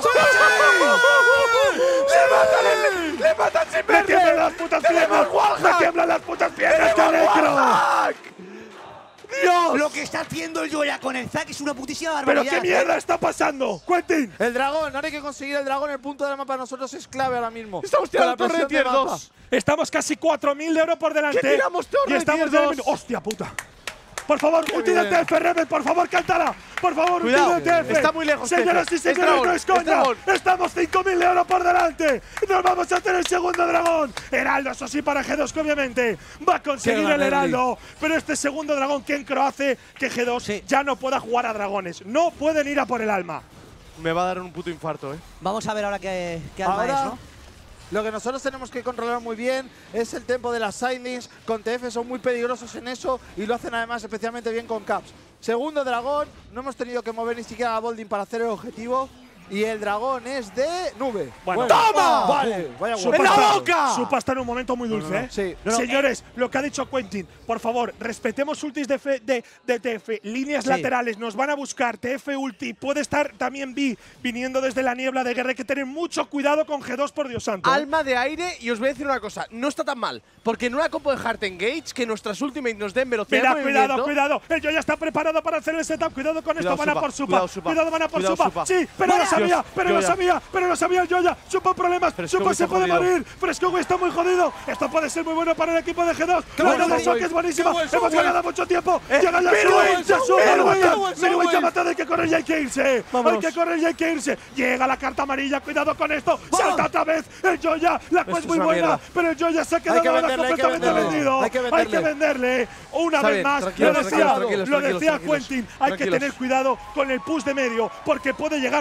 ¡Le matan sin verle! ¡Me tiemblan las putas piernas! ¡Me tiemblan las putas piernas, Calecro! ¡Dios! Lo que está haciendo el Yoya con el Zac es una putísima ¿Pero barbaridad. qué mierda está pasando? ¡Quentin! El dragón, ahora hay que conseguir el dragón. El punto del mapa para nosotros es clave ahora mismo. Estamos Con la tirando torre de presión tier del mapa. 2. Estamos casi 4000 de oro por delante. ¿Qué tiramos torre Y estamos tier en 2? ¡Hostia puta! Por favor, ulti del bien. TF, Reven, por favor, cántala. Por favor, Cuidado, ulti del TF. está muy lejos, Señoras TF. y Es señores, dragón, no es es coña. dragón. Estamos 5000 de oro por delante. Nos vamos a hacer el segundo dragón. Heraldo, eso sí, para G2, que obviamente va a conseguir Qué el gran Heraldo. Pero este segundo dragón, Kenkro, hace que G2 Sí. ya no pueda jugar a dragones. No pueden ir a por el alma. Me va a dar un puto infarto, ¿eh? Vamos a ver ahora qué alma Ahora, es, ¿no? lo que nosotros tenemos que controlar muy bien es el tempo de las sidelines. Con TF son muy peligrosos en eso y lo hacen además especialmente bien con Caps. Segundo dragón, no hemos tenido que mover ni siquiera a Bolding para hacer el objetivo. Y el dragón es de nube. Bueno. ¡Toma! Vale, vaya Supa huevo. está- Supa está en un momento muy dulce, ¿eh? Sí. Señores, lo que ha dicho Quentin, por favor, respetemos ultis de TF, líneas Sí. laterales, nos van a buscar, TF ulti, puede estar también B viniendo desde la niebla de guerra, hay que tener mucho cuidado con G2, por Dios santo. Alma de aire, y os voy a decir una cosa, no está tan mal, porque en una compo de Heart Engage, que nuestras ultimates nos den velocidad Mira, de movimiento. cuidado, el Yoya está preparado para hacer el setup, cuidado con esto, Cuidado, van a Supa, por Supa, cuidado, Supa, cuidado, van a por cuidado, Supa, Supa. sí, pero lo sabía, Dios, pero lo Yoya. sabía el Yoya, Supa problemas, Fresco Supa se está puede jodido. morir, Fresco está muy jodido, esto puede ser muy bueno para el equipo de G2, la buen de Subway. Shock es buenísima, Qué buen hemos Subway. ganado mucho tiempo, llega Mirwin, Mirwin que ha matado, hay que correr y hay que irse, Vámonos. hay que correr y hay que irse, llega la carta amarilla, cuidado con esto, salta otra vez, el Yoya, la quest es muy una buena, mierda. pero el Yoya se ha que quedado ahora venderle, hay que completamente venderle. vendido, Hay que hay que venderle, una Está vez bien, más, tranquilos, lo decía tranquilos, Quentin, hay que tranquilos. tener cuidado con el push de medio, porque puede llegar TF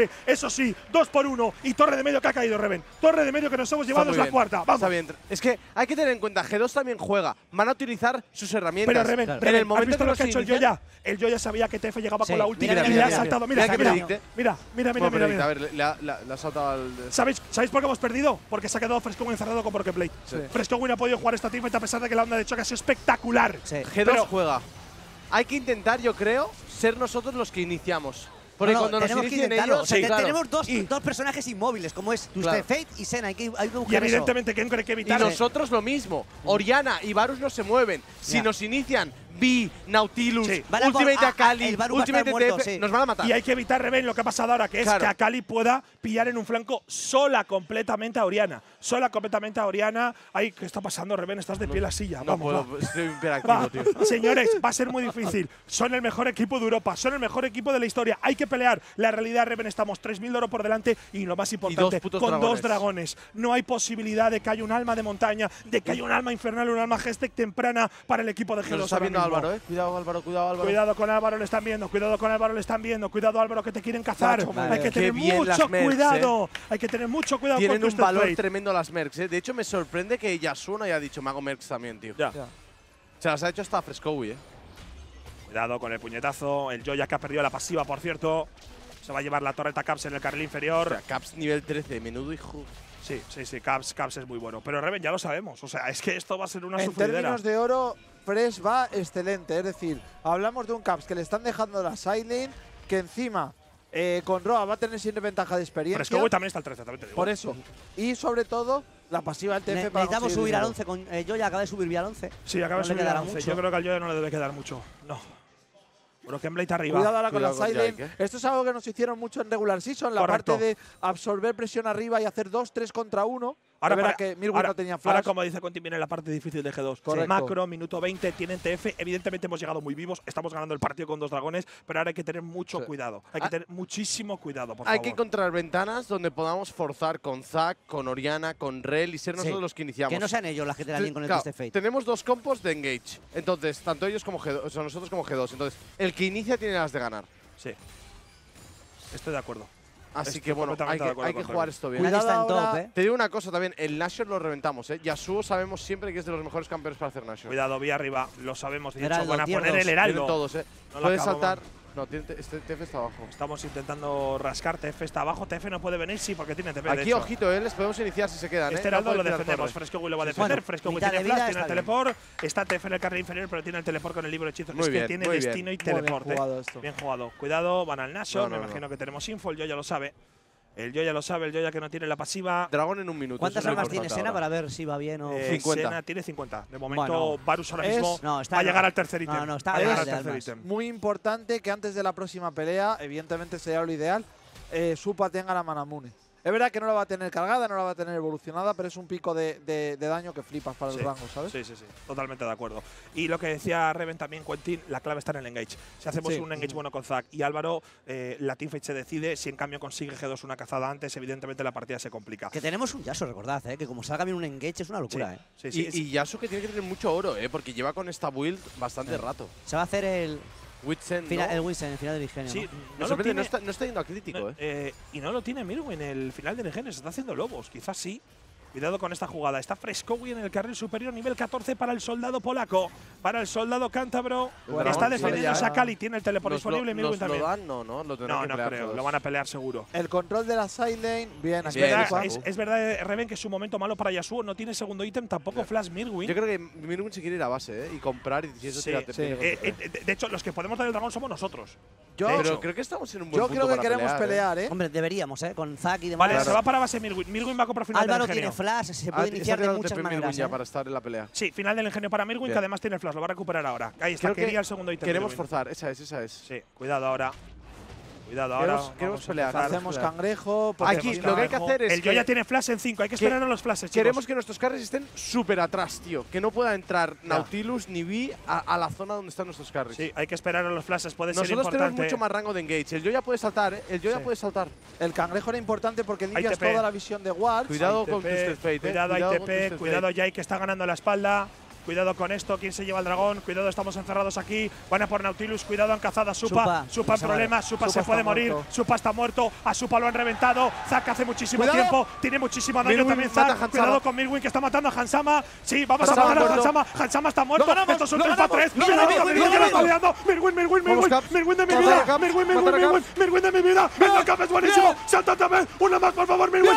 TF. Eso sí, 2 por 1 y torre de medio que ha caído, Reven. Torre de medio que nos hemos llevado es la cuarta. Vamos. Está bien. Es que hay que tener en cuenta, G2 también juega. Van a utilizar sus herramientas. Pero Reven, en Reven, el momento ¿has visto que lo que ha hecho el Joya? El Joya sabía que TF llegaba con la ulti mira, y mira, le ha mira, saltado. mira Mira, que predicte. mira. A ver, le ha saltado al… ¿Sabéis por qué hemos perdido? Porque se ha quedado Fresco encerrado con Broken Blade. Fresco no ha podido jugar esta teamfight a pesar de que la onda de choque ha sido espectacular. Sí. G2 Pero- juega. Hay que intentar, yo creo, ser nosotros los que iniciamos. Porque No, cuando nos tenemos que inicien intentarlo. ellos… O sea, sí, claro. tenemos dos personajes inmóviles, como es Twisted Claro. Fate y Senna. Hay que Y buscar eso. evidentemente, ¿quién cree que Y evitar? nosotros lo mismo. Oriana y Varus no se mueven. Si Ya. nos inician Vi, Nautilus, Sí. Van a por- Ultimate ah, Akali, el Varus va a estar Ultimate muerto, TF, sí. nos van a matar. Y hay que evitar, Reven, lo que ha pasado ahora, que es Claro. que Akali pueda pillar en un flanco sola completamente a Oriana. Sola completamente a Oriana. Ay, ¿qué está pasando, Reven? Estás de pie en la silla. No Vamos, puedo, va. estoy hiperactivo, Va. tío. Señores, va a ser muy difícil. Son el mejor equipo de Europa, son el mejor equipo de la historia. Hay que pelear. La realidad, Reven, estamos 3.000 de oro por delante y lo más importante, putos con dragones. 2 dragones. No hay posibilidad de que haya un alma de montaña, de que haya un alma infernal, un alma Gestec temprana para el equipo de G2. Nos está ahora viendo mismo. Álvaro, Cuidado, Álvaro, cuidado, Álvaro. Cuidado con Álvaro, le están viendo. Cuidado con Álvaro, le están viendo. Cuidado, Álvaro, que te quieren cazar. Nacho, muy Hay bien. que Qué tener bien mucho las Mercs, cuidado. Hay que tener mucho cuidado Tienen con un Twisted valor Fate. tremendo las Mercs, De hecho, me sorprende que Yasuo no haya dicho Mago Mercs también, tío. Ya. Ya. Se las ha hecho hasta Frescowi, Cuidado con el puñetazo. El Joya que ha perdido la pasiva, por cierto. Se va a llevar la torreta Caps en el carril O inferior. sea, Caps nivel 13, menudo hijo. Sí, Caps es muy bueno. Pero Reven, ya lo sabemos. O sea, es que esto va a ser una En sufridera. términos de oro, Fresh va excelente. Es decir, hablamos de un Caps que le están dejando la sideline, que encima con Roa va a tener siempre ventaja de experiencia. Fresco también está el 13, también te digo. Por eso. Y sobre todo, la pasiva del TF para Necesitamos conseguir subir al dinero. 11. Yo ya acabé de subir al 11. Sí, acaba de No le subir al quedará 11. mucho. Yo creo que al Joya no le debe quedar mucho. No. Broken Blade arriba. Cuidado ahora con la Cuidado con sideline. Jake, Esto es algo que nos hicieron mucho en regular season, la Correcto. parte de absorber presión arriba y hacer 2-3 contra 1. Ahora, Verá para- que Mirwin ahora- no tenía ahora, flash. como dice Conti, viene la parte difícil de G2. Correcto. Macro, minuto 20, tienen TF. Evidentemente hemos llegado muy vivos, estamos ganando el partido con 2 dragones, pero ahora hay que tener mucho Sí. cuidado. Hay que tener muchísimo cuidado, por Hay favor. que encontrar ventanas donde podamos forzar con Zac, con Oriana, con Rel y ser nosotros Sí. los que iniciamos. Que no sean ellos las que te la líen con el Claro, Twisted Fate. tenemos 2 compos de engage. Entonces, tanto ellos como G2, o sea, nosotros como G2. Entonces, el que inicia tiene las de ganar. Sí. Estoy de acuerdo. Así Estoy que bueno, completamente de acuerdo hay que con jugar Rel. esto bien. Nadie está en Cuidado top, ahora. Te digo una cosa también, el Nashor lo reventamos, Yasuo sabemos siempre que es de los mejores campeones para hacer Nashor. Cuidado, vía arriba. Lo sabemos. De hecho, Heraldo, van a tier poner 2. el Vienen heraldo. todos, No la Puedes acabamos. saltar. No, este TF está abajo. Estamos intentando rascar. TF está abajo. TF no puede venir, sí, porque tiene TP. de Aquí, hecho. ojito, les podemos iniciar si se quedan, Este No heraldo pueden lo tirar defendemos. torre. Fresco lo va a defender. Bueno, Fresco mitad tiene de vida flash, tiene el está bien. teleport. Está TF en el carril inferior, pero tiene el teleport con el libro de hechizos. Muy Es que bien, tiene muy bien. destino y Muy bien teleport. jugado esto. Bien jugado. Cuidado, van al Nashor. No, Me no, imagino no. que tenemos info. El Joya lo sabe. El Joya lo sabe. El Joya que no tiene la pasiva. Dragón en un minuto. ¿Cuántas eso es lo armas tiene importante Sena ahora. para ver si va bien o.? 50. Sena tiene 50. De momento, Bueno, Varus ahora es- mismo No, está va a no. llegar al tercer ítem. No, no, está va a llegar al de tercer armas. ítem. Muy importante que antes de la próxima pelea, evidentemente sería lo ideal, Supa tenga la Manamune. Es verdad que no la va a tener cargada, no la va a tener evolucionada, pero es un pico de daño que flipas para Sí. el rango, ¿sabes? Sí, totalmente de acuerdo. Y lo que decía Reven también, Quentin, la clave está en el engage. Si hacemos Sí. un engage bueno con Zac y Álvaro, la teamfight se decide. Si en cambio consigue G2 una cazada antes, evidentemente la partida se complica. Que tenemos un Yasuo, recordad, que como salga bien un engage es una locura, Sí, sí, Y Yasuo que tiene que tener mucho oro, porque lleva con esta build bastante rato. Se va a hacer el Witsen, el ¿no? Winston, el final del Ingenio. sí, ¿no? no Me lo sorprende, tiene, no está yendo a crítico, no, y no lo tiene Mirwin el final del Ingenio, se está haciendo lobos, quizás sí. Cuidado con esta jugada. Está Frescowi en el carril superior, nivel 14 para el soldado polaco. Para el soldado cántabro. Bueno, está sí, defendiendo ya. Sakali. Tiene el teleport ¿Nos lo, disponible. Mirwin nos lo también. dan? No, lo tendrán No, que no pelear creo. todos. Lo van a pelear seguro. El control de la sideline, bien, aquí Bien, Supa. exacto. Es verdad, Reven, que es un momento malo para Yasuo. No tiene segundo ítem, tampoco Flash Mirwin. Yo creo que Mirwin se quiere ir a base, y comprar y si eso Sí, tírate sí. pide. De hecho, los que podemos dar el dragón somos nosotros. Yo, de Pero hecho. creo que estamos en un buen yo punto creo que para queremos pelear, ¿eh? Hombre, deberíamos, con Zac y demás. Vale, se va para base Mirwin. Mirwin va a comprar final Álvaro del tiene ingenio. flash, se Ah, puede está iniciar de tirando muchas TP Mirwin maneras. ya para estar en la pelea. Sí, final del ingenio para Mirwin, Bien. que además tiene el flash. Lo va a recuperar ahora. Ahí está, Creo que quería el segundo ítem. Queremos Mirwin. forzar, esa es. Sí, cuidado ahora. Cuidado ahora. Queremos Vamos a pelear. empezar. Hacemos cangrejo. porque Aquí, hemos lo que hay que cangrejo. hacer es El que Joya tiene flash en 5. Hay que esperar a los flashes, chicos. queremos que nuestros carries estén súper atrás, tío. Que no pueda entrar Nautilus ni Vi a la zona donde están nuestros carries. Sí, hay que esperar a los flashes. Puede ser Nosotros importante. tenemos mucho más rango de engage. El Joya puede saltar, El Joya Sí. puede saltar. El cangrejo era importante porque limpias TP. toda la visión de Wards. Cuidado Hay con TP, Twisted Fate, Cuidado, hay Cuidado con TP. Twisted Cuidado, Fate. Jay, que está ganando la espalda. Cuidado con esto. ¿Quién se lleva el dragón? Cuidado, estamos encerrados aquí. Van a por Nautilus. Cuidado, han cazado a Supa. Supa en problemas. Supa se puede morir. Supa está muerto. A Supa lo han reventado. Zack hace muchísimo tiempo. Tiene muchísimo daño también Zack. Cuidado con Mirwin que está matando a Hansama. Sí, vamos a matar a Hansama. Hansama está muerto. Esto es un 3-3. Cuidado con Mirwin que lo está liando. Mirwin de mi vida. Mirwin de mi vida. El cap es buenísimo. Salta otra vez. Una más, por favor, Mirwin.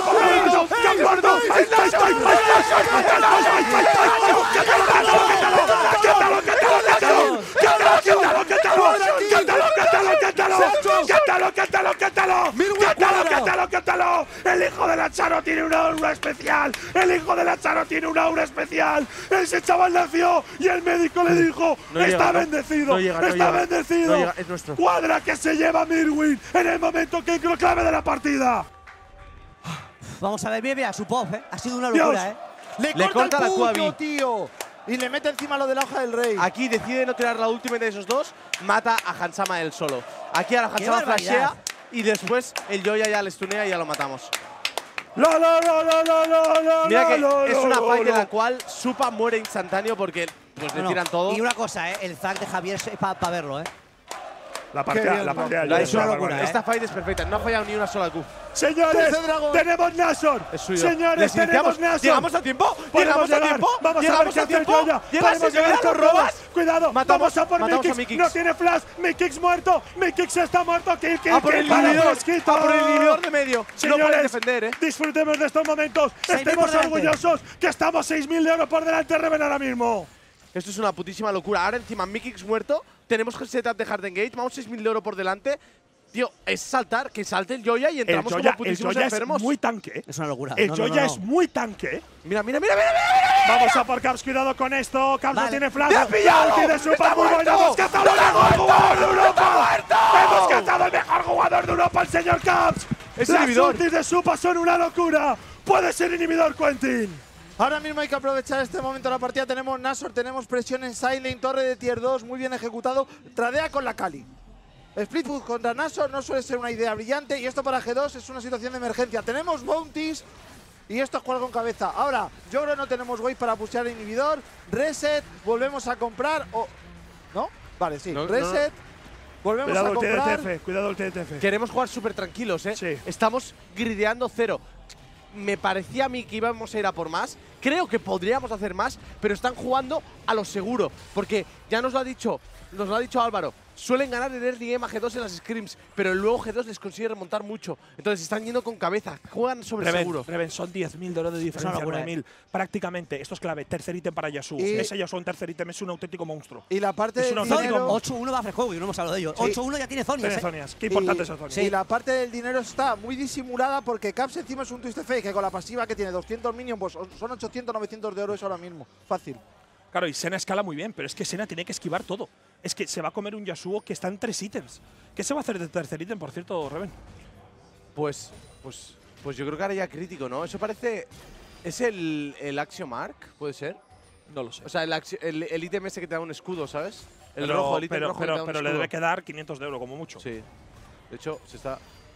¡Quétalo! ¡El hijo de la Charo tiene una aura especial! ¡El hijo de la Charo tiene una aura especial! Ese chaval nació y el médico le dijo: ¡Está bendecido! ¡Está bendecido! Es nuestro. ¡Cuadra que se lleva Mirwin en el momento que clave de la partida! Vamos a ver, mira, su pop, ha sido una locura, Le corta la el Quavi. puño, tío. Y le mete encima lo de la hoja del rey. Aquí decide no tirar la última de esos dos, mata a Hansama él solo. Aquí ahora ¡Qué Hansama barbaridad! flashea y después el Joya ya le stunea y ya lo matamos. Mira que es una fight en la cual Supa muere instantáneo porque pues le tiran todo. Y una cosa, el Zack de Javier es para verlo, La partida La es una una locura. locura. Esta fight es perfecta, no ha fallado ni una sola Q. Señores, ¡Ese dragón! tenemos Nashor. Es suyo. Señores, Les tenemos iniciamos. Nashor. ¿Llegamos a tiempo? Podemos ¿Llegamos a llegar. tiempo? Vamos a ver ¿Llegamos qué a hace el tiempo? Joya. ¿Llegas Podemos a llegar, llegar lo con robas? robas. Cuidado, Matamos- vamos a por matamos a Mikix. Mikix. No tiene flash. Mikix muerto. Mikix está muerto. Kill, A por el para inhibidor. Fresquito. A por el inhibidor de medio. No Señores, pueden defender, disfrutemos de estos momentos. 6.000 Estemos por delante. orgullosos que estamos 6.000 euros por delante de Reven ahora mismo. Esto es una putísima locura. Ahora encima Mikix muerto. Tenemos setup de Hard Engage. Vamos 6.000 de oro por delante. Tío, es saltar, que salte el Joya y entramos como putísimos es enfermos. muy tanque. Es una locura. El No, Joya no. es muy tanque. Mira. Vamos a por Caps, cuidado con esto. Caps no Vale. tiene flash. ¡Me has pillado! La ulti de Supa ¡Está muy buena. muerto! Hemos cazado al mejor jugador de Europa. Hemos cazado al mejor jugador de Europa, el señor Caps. Es Las inhibidor. ultis de Supa son una locura. Puede ser inhibidor, Quentin. Ahora mismo hay que aprovechar este momento de la partida. Tenemos Nashor, tenemos presión en Silent, torre de tier 2, muy bien ejecutado. Tradea con la Kali. Split Food contra Nashor no suele ser una idea brillante y esto para G2 es una situación de emergencia. Tenemos bounties y esto es jugar con cabeza. Ahora, yo creo que no tenemos wave para pushear el inhibidor. Reset, volvemos a comprar o… ¿No? Vale, sí. No, Reset, volvemos Cuidado a el comprar. TDTF, cuidado el TDTF. Queremos jugar súper tranquilos, ¿eh? Sí. Estamos grideando 0. Me parecía a mí que íbamos a ir a por más. Creo que podríamos hacer más, pero están jugando a lo seguro. Porque ya nos lo ha dicho Álvaro. Suelen ganar el early game a G2 en las scrims, pero luego G2 les consigue remontar mucho. Entonces están yendo con cabeza, juegan sobre seguro. Reven, son 10.000 de oro de diferencia, locura, 9.000. Prácticamente, esto es clave. Tercer ítem para Yasuo. Y- Ese Yasuo en tercer ítem es un auténtico monstruo. Y la parte Es del un auténtico dinero… 8-1 va a Frejuego y no hemos hablado de ello. Sí. 8-1 ya tiene Zonias, Tiene Zonias. Qué importante es el Zonias. Sí. Y la parte del dinero está muy disimulada porque Caps encima es un Twisted Fate que con la pasiva que tiene 200 minions, pues son 800, 900 de oro eso ahora mismo. Fácil. Claro, y Sena escala muy bien, pero es que Sena tiene que esquivar todo. Es que se va a comer un Yasuo que está en 3 ítems. ¿Qué se va a hacer de tercer ítem, por cierto, Reven? Pues yo creo que ahora ya crítico, ¿no? Eso parece… ¿Es el Axiomark? ¿Puede ser? No lo sé. O sea, el ítem ese que te da un escudo, ¿sabes? El Pero- rojo, el ítem pero, rojo que te da un pero le escudo. debe quedar 500 de oro, como mucho. Sí. De hecho, se está…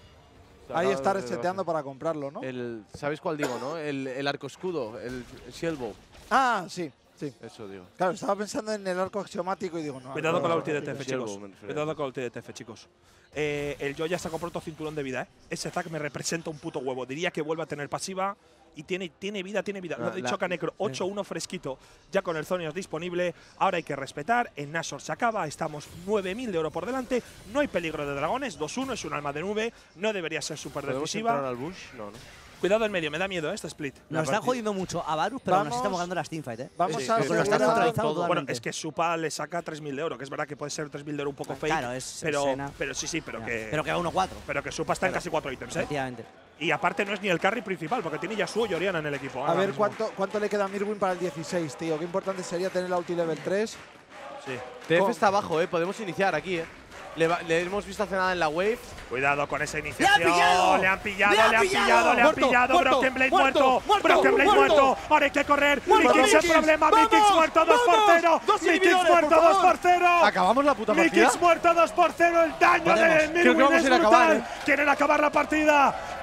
Ahí está reseteando para comprarlo, ¿no? ¿Sabéis cuál digo, no? El arco escudo, el Shellbow. Ah, sí, sí. Eso digo. Claro, estaba pensando en el arco axiomático y digo, no. Cuidado no, con la no, ulti de no, TF, Shellbow, chicos. me refiero. Cuidado con la ulti de TF, chicos. El Joya se ha comprado otro cinturón de vida, ¿eh? Ese Zack me representa un puto huevo. Diría que vuelve a tener pasiva y tiene vida, tiene vida. Lo ha dicho Canecro, 8-1 fresquito, ya con el Zonias disponible. Ahora hay que respetar. En Nashor se acaba, estamos 9.000 de oro por delante. No hay peligro de dragones, 2-1 es un alma de nube. No debería ser súper ¿Podemos entrar decisiva. al bush? No, no. Cuidado en medio, me da miedo este split. Nos están jodiendo mucho a Varus, pero nos Vamos. estamos ganando las teamfight, Vamos Sí, a sí, Porque lo está asegurar- neutralizando todo. Bueno, totalmente. es que Supa le saca 3.000 de oro, que es verdad que puede ser 3.000 de oro un poco fake. Claro, es pero, Sena. pero sí, pero que, Pero que a 1-4. pero que Supa está en casi 4 ítems, ¿eh? Efectivamente. Y aparte no es ni el carry principal, porque tiene Yasuo y Oriana en el equipo. A ahora ver mismo. cuánto le queda a Mirwin para el 16, tío. Qué importante sería tener la ulti level 3. Sí. TF está abajo, Podemos iniciar aquí, Le hemos visto hace nada en la wave. Cuidado con esa iniciación. pillado! Le han pillado, ¡Le han le han pillado! pillado, le han Muerto, pillado. muerto, Broken Blade muerto, muerto. muerto, Broken Blade muerto. muerto. Ahora hay que correr. Muerto, Mikix el Mikix. problema. ¡Vamos! Mikix muerto 2 por 0. ¡Dos Mikix inhibidores, muerto por 2 favor! por 0. ¿Acabamos la puta partida? Mikix muerto 2 por 0. El daño Podemos. de Creo que Mirwin vamos es a ir a acabar, brutal. Quieren acabar la partida.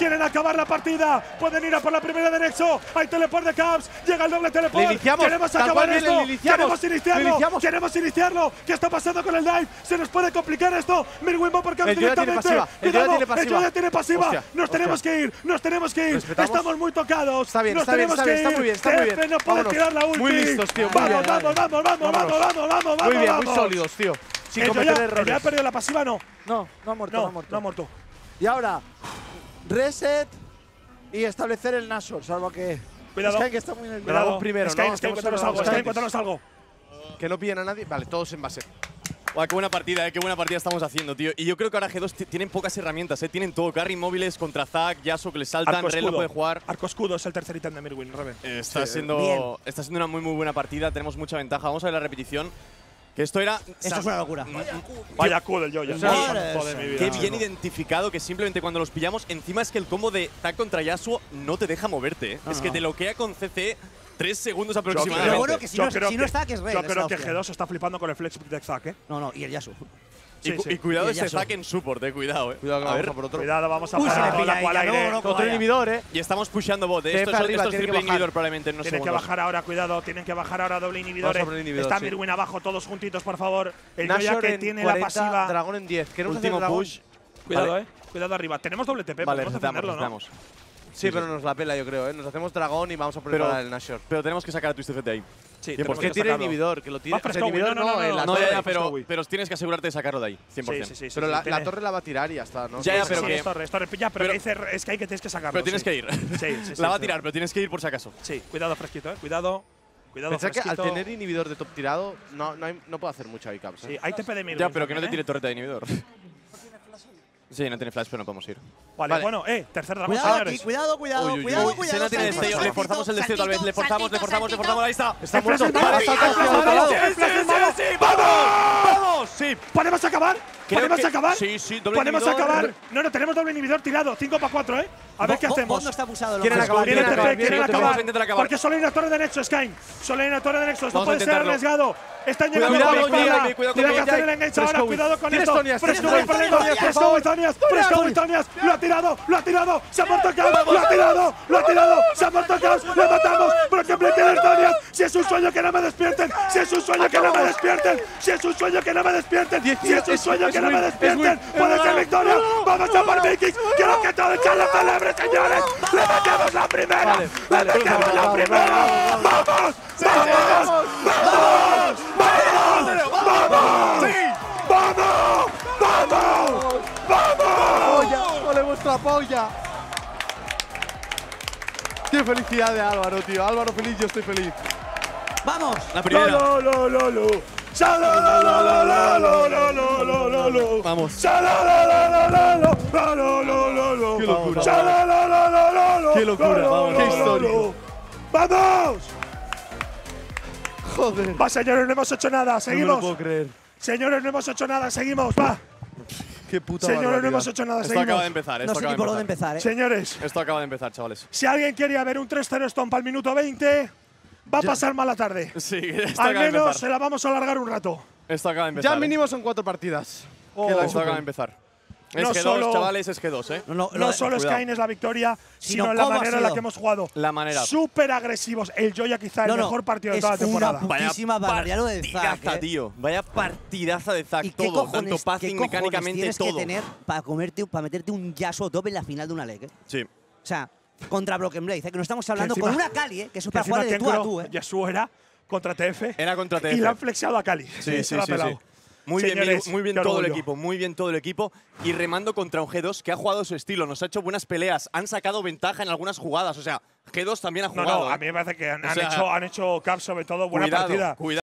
quieren acabar la partida. Pueden ir a por la primera de Nexo. Hay teleport de Caps. Llega el doble teleport. Iniciamos. Queremos Tal acabar cual viene, esto. le iniciamos. Queremos iniciarlo. Lo iniciamos. Queremos iniciarlo. ¿Qué está pasando con el dive? Se nos puede complicar esto. Mirwin va por Caps El Yoya tiene directamente. pasiva. El Yoya tiene pasiva. El Yoya tiene pasiva. Hostia, Nos tenemos hostia. que ir. Nos tenemos que ir. Respetamos. Estamos muy tocados. Está bien, Nos está bien, tenemos está bien, que está ir. muy bien, está muy bien. TF no puede Vámonos. tirar la ulti. Muy listos, tío, muy Vamos, bien. vamos, vamos, vamos, Vámonos. vamos. Muy bien, muy vamos. sólidos, tío. Sin El cometer Yoya errores. ha perdido la pasiva, no. No, no ha muerto, no, ha muerto. No ha muerto. Y ahora, reset y establecer el Nashor, salvo que… Cuidado. Sky que está muy nervioso. Cuidado. primero, Sky, ¿no? Sky, Estamos cuéntanos en algo. los Sky, Sky. cuéntanos algo. Que no pillen a nadie. Vale, todos en base. Buah, qué buena partida, qué buena partida estamos haciendo, tío. Y yo creo que ahora G2 tienen pocas herramientas, Tienen todo. Carry móviles contra Zac, Yasuo que le saltan, Arco Ren lo escudo. puede jugar. Arco escudo es el tercer ítem de Mirwin, Reven. Está Bien. siendo una muy buena partida, tenemos mucha ventaja. Vamos a ver la repetición. Que esto era… Esto es una locura. Vaya Q del Yoya. Madre de mi vida. Qué bien identificado que simplemente cuando los pillamos, encima es que el combo de Zac contra Yasuo no te deja moverte. No, es no, que no. te bloquea con CC 3 segundos Lo aproximadamente. bueno que si no está, que es Rey. Yo es creo la que hostia. G2 está flipando con el flex de Zac, No, no, y el Yasuo. Y cuidado Y ese Yasuo. Zac en support, cuidado, Cuidado que A vamos ver, a por otro. Cuidado, vamos a Uy, se parar le toda pilla la ahí, cual ya, aire. no, Otro vaya. inhibidor, y estamos pusheando bot, TF Esto es arriba, tiene que triple bajar. inhibidor probablemente en unos Tienen que segundos. bajar ahora, cuidado, tienen que bajar ahora doble inhibidor. Vamos a por el inhibidor, Está sí. Mirwin abajo, todos juntitos, por favor. El Yoya Nashor que en tiene 40, la pasiva. Dragón en 10. Queremos Último hacer dragón. push. Cuidado, Vale. Cuidado arriba. Tenemos doble TP, Vale, podemos necesitamos, defenderlo, ¿no? necesitamos. Sí, pero nos la pela, yo creo, Nos hacemos dragón y vamos a poner Pero- para el Nashor. Pero tenemos que sacar a Twisted Fate de ahí. Sí, 100%. tenemos Que que tiene sacarlo. inhibidor, que lo tire. Va O sea, Fresco, inhibidor no, no, en no, la No, torre, ya, torre. pero tienes que asegurarte de sacarlo de ahí, 100%. Sí, sí, sí. Pero sí, la tiene- torre la va a tirar y ya está, ¿no? Ya, Sí, pero sí, que- es torre. Ya, pero pero- que dice Sky que tienes que sacarlo. Pero tienes sí. que ir. Sí, La va a sí. tirar, pero tienes que ir por si acaso. Sí, cuidado fresquito, Cuidado. Cuidado Pensad que al fresquito. tener inhibidor de top tirado, no puedo hacer mucho ahí, Caps. Sí, hay TP de Mirwin. Ya, pero que no te también, tire torreta de inhibidor. Sí, no tiene flash, pero no podemos ir. Vale, Vale. bueno, tercer dragón, Cuidado señores. aquí, cuidado, cuidado, Uy, uy, uy. cuidado, Uy, cuidado. Senna tiene saltito, destello, le saltito, forzamos el destello tal vez, le forzamos, saltito. ahí está. Está El flash muerto. es malo, Vale, sí, está el flash es todo malo, parado. el flash es malo. ¡Vamos! Sí. ¿Podemos acabar? Creo ¿Podemos que- acabar? sí, sí, doble ¿Podemos inhibidor. acabar? No, tenemos doble inhibidor tirado. 5 para 4, A ver qué Bot hacemos. no está pulsado. Quieren loco. acabar, Quieren quieren TP, acabar, quieren quieren acabar. vamos a intentar acabar. Porque solo hay una torre de Nexus, Sky. Solo hay una torre de Nexus. No Vamos a puede ser intentarlo. arriesgado. Están llegando Cuidado, por la cuidado, espalda. cuidado, Tienen que cuidado, hacer el engage ahora. Fresco, Cuidado con tienes esto. Tonias, Fresco tienes voy Tonias, perdiendo. Fresco y Tonias. Fresco y Tonias. Lo ha tirado. Se ha muerto Caos. Lo ha tirado. Se ha muerto Caos. Le matamos. Porque me tienes Tonias. Si es un sueño que no me despierten. Si es un sueño que no me despierten. Si es un sueño que no me despierten. Si es un sueño que no me despierten. Puede ser victoria. Vamos a por Vikings. Quiero que todo el chat lo celebre, señores. Le metemos la primera. Le metemos la primera. ¡Vamos! ¡Polla! ¡Ole vuestra polla! ¡Qué felicidad de Álvaro, tío! Álvaro feliz, yo estoy feliz. ¡Vamos! La primera. Vamos. ¡Qué locura! ¡Qué ¡Qué locura! ¡Qué histórico! ¡Vamos! ¡Joder! Va, señores, no hemos hecho nada. No me lo Seguimos. puedo creer. Señores, no hemos hecho nada. Seguimos. Va. ¡Qué puta Señores, no barbaridad. hemos hecho nada. Esto acaba de Seguimos. empezar, No esto sé acaba ni de por dónde empezar. empezar, Señores, Esto acaba de empezar, chavales. si alguien quería ver un 3-0 Stomp al minuto 20, va a pasar mala tarde. Sí, esto Al acaba de menos se empezar. la vamos a alargar un rato. Esto acaba de empezar. Ya mínimo son 4 partidas. Oh, Esto acaba de empezar. Es No G2, solo- chavales, es G2, No solo cuidado. Skyne es la victoria, Sino sino la cómo ha manera en la sido. que hemos jugado. La manera. Súper agresivos. El Joya quizá el mejor partido de toda la temporada. Una putísima barbaridad lo de Zac, partidaza, tío. Vaya partidaza de Zac. ¿Y qué Todo, cojones, tanto passing, qué cojones mecánicamente, tienes todo. que tener para meterte un Yasuo top en la final de una LEC? Sí. O sea, contra Broken Blade, que no estamos hablando encima- con una Kali, que es Que para encima jugar de tú a Kenkro, tú, Yasuo era contra TF. Era contra TF. Y la han flexeado a Cali. Sí, Se la ha pelado. Muy bien, Señores, muy bien qué todo el orgullo. equipo, muy bien todo el equipo. Y remando contra un G2 que ha jugado su estilo, nos ha hecho buenas peleas, han sacado ventaja en algunas jugadas. O sea, G2 también ha No, jugado. no, a mí me parece que han O sea, hecho Caps sobre todo buena cuidado, partida. cuidado.